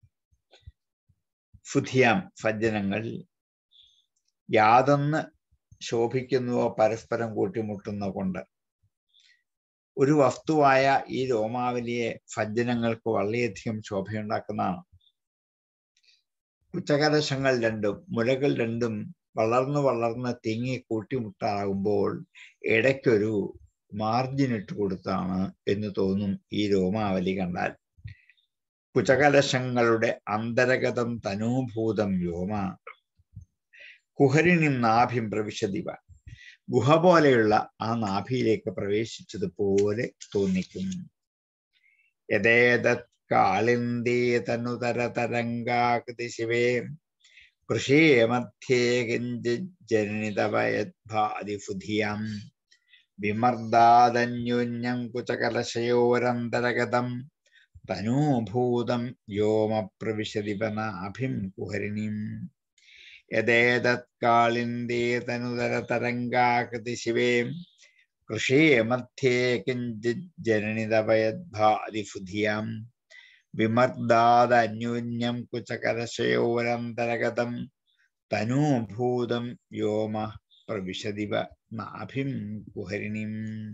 ഫുധിയാം സജ്ജനങ്ങൾ യാതൊന്ന് ശോഭിക്കുന്നുവോ പരസ്പരം കൂട്ടിമുട്ടുന്ന കൊണ്ട് ഒരു വസ്തുവായ ഈ രോമാവലിയെ സജ്ജനങ്ങൾക്ക് വളരെയധികം ശോഭയുണ്ടാക്കുന്നതാണ്. കുച്ചകലശങ്ങൾ രണ്ടും മുലകൾ രണ്ടും വളർന്നു വളർന്ന് തിങ്ങി കൂട്ടിമുട്ടാകുമ്പോൾ ഇടയ്ക്കൊരു മാർജിൻ ഇട്ട് കൊടുത്താണ് എന്ന് തോന്നും ഈ രോമാവലി കണ്ടാൽ. കുചകലശങ്ങളുടെ അന്തരഗതം തനൂഭൂതം വ്യോമ കുഹരിണി നാഭിം പ്രവിശദിവ ഗുഹ പോലെയുള്ള ആ നാഭിയിലേക്ക് പ്രവേശിച്ചതുപോലെ തോന്നിക്കും. യഥേതത് കാളിന്ദേ തനുതര തരംഗാകൃതി ശിവേ കൃഷേ മധ്യേ കിഞ്ചിത് ജനിതവയദ്ഭാതിഫുധിയാം വിമർദ്ദാദന്യോന്യം കുചകലശയോരന്തരഗതം തനൂഭൂതം വ്യോമ പ്രവിശദിവ നാഭിം കുഹരിണീം. യഥേതത് കാളിന്ദേ തനുതര തരംഗാകൃതി ശിവേ കൃഷേ മധ്യേ കിഞ്ചിത് ജനിതവയദ്ഭാതിഫുധിയാം വിമർദ്ദാദന്യോന്യം കുചകലശയോരന്തരഗതം തനൂഭൂതം വ്യോമ പ്രവിശദിവ നാഭിം കുഹരിണീം.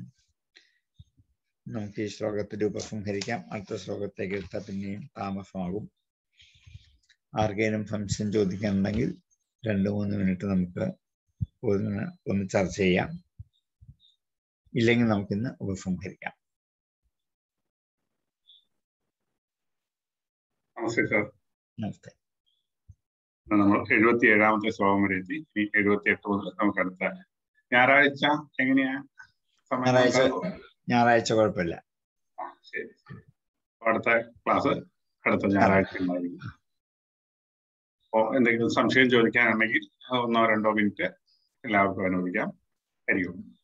നമുക്ക് ഈ ശ്ലോകത്തിന്റെ ഉപസംഹരിക്കാം. അടുത്ത ശ്ലോകത്തേക്ക് എടുത്താൽ പിന്നെയും താമസമാകും. ആർക്കെങ്കിലും സംശയം ചോദിക്കാനുണ്ടെങ്കിൽ രണ്ട് മൂന്ന് മിനിറ്റ് നമുക്ക് ഒന്ന് ഒന്ന് ചർച്ച ചെയ്യാം. ഇല്ലെങ്കിൽ നമുക്കിന്ന് ഉപസംഹരിക്കാം. നമസ്തേ സാർ. നമസ്തേ. നമ്മൾ എഴുപത്തി ഏഴാമത്തെ ശ്ലോകം വരെ എത്തി. ഇനി എഴുപത്തി എട്ട് മുതൽ നമുക്ക് അടുത്ത ഞായറാഴ്ച എങ്ങനെയാ? ഞായറാഴ്ച ഞായറാഴ്ച കുഴപ്പമില്ല. ആ ശരി. അടുത്ത ക്ലാസ് അടുത്ത ഞായറാഴ്ച ഉണ്ടായിരിക്കും. അപ്പോൾ എന്തെങ്കിലും സംശയം ചോദിക്കാനുണ്ടെങ്കിൽ ഒന്നോ രണ്ടോ മിനിറ്റ് എല്ലാവർക്കും അനുവദിക്കാം. ഹരി ഓം.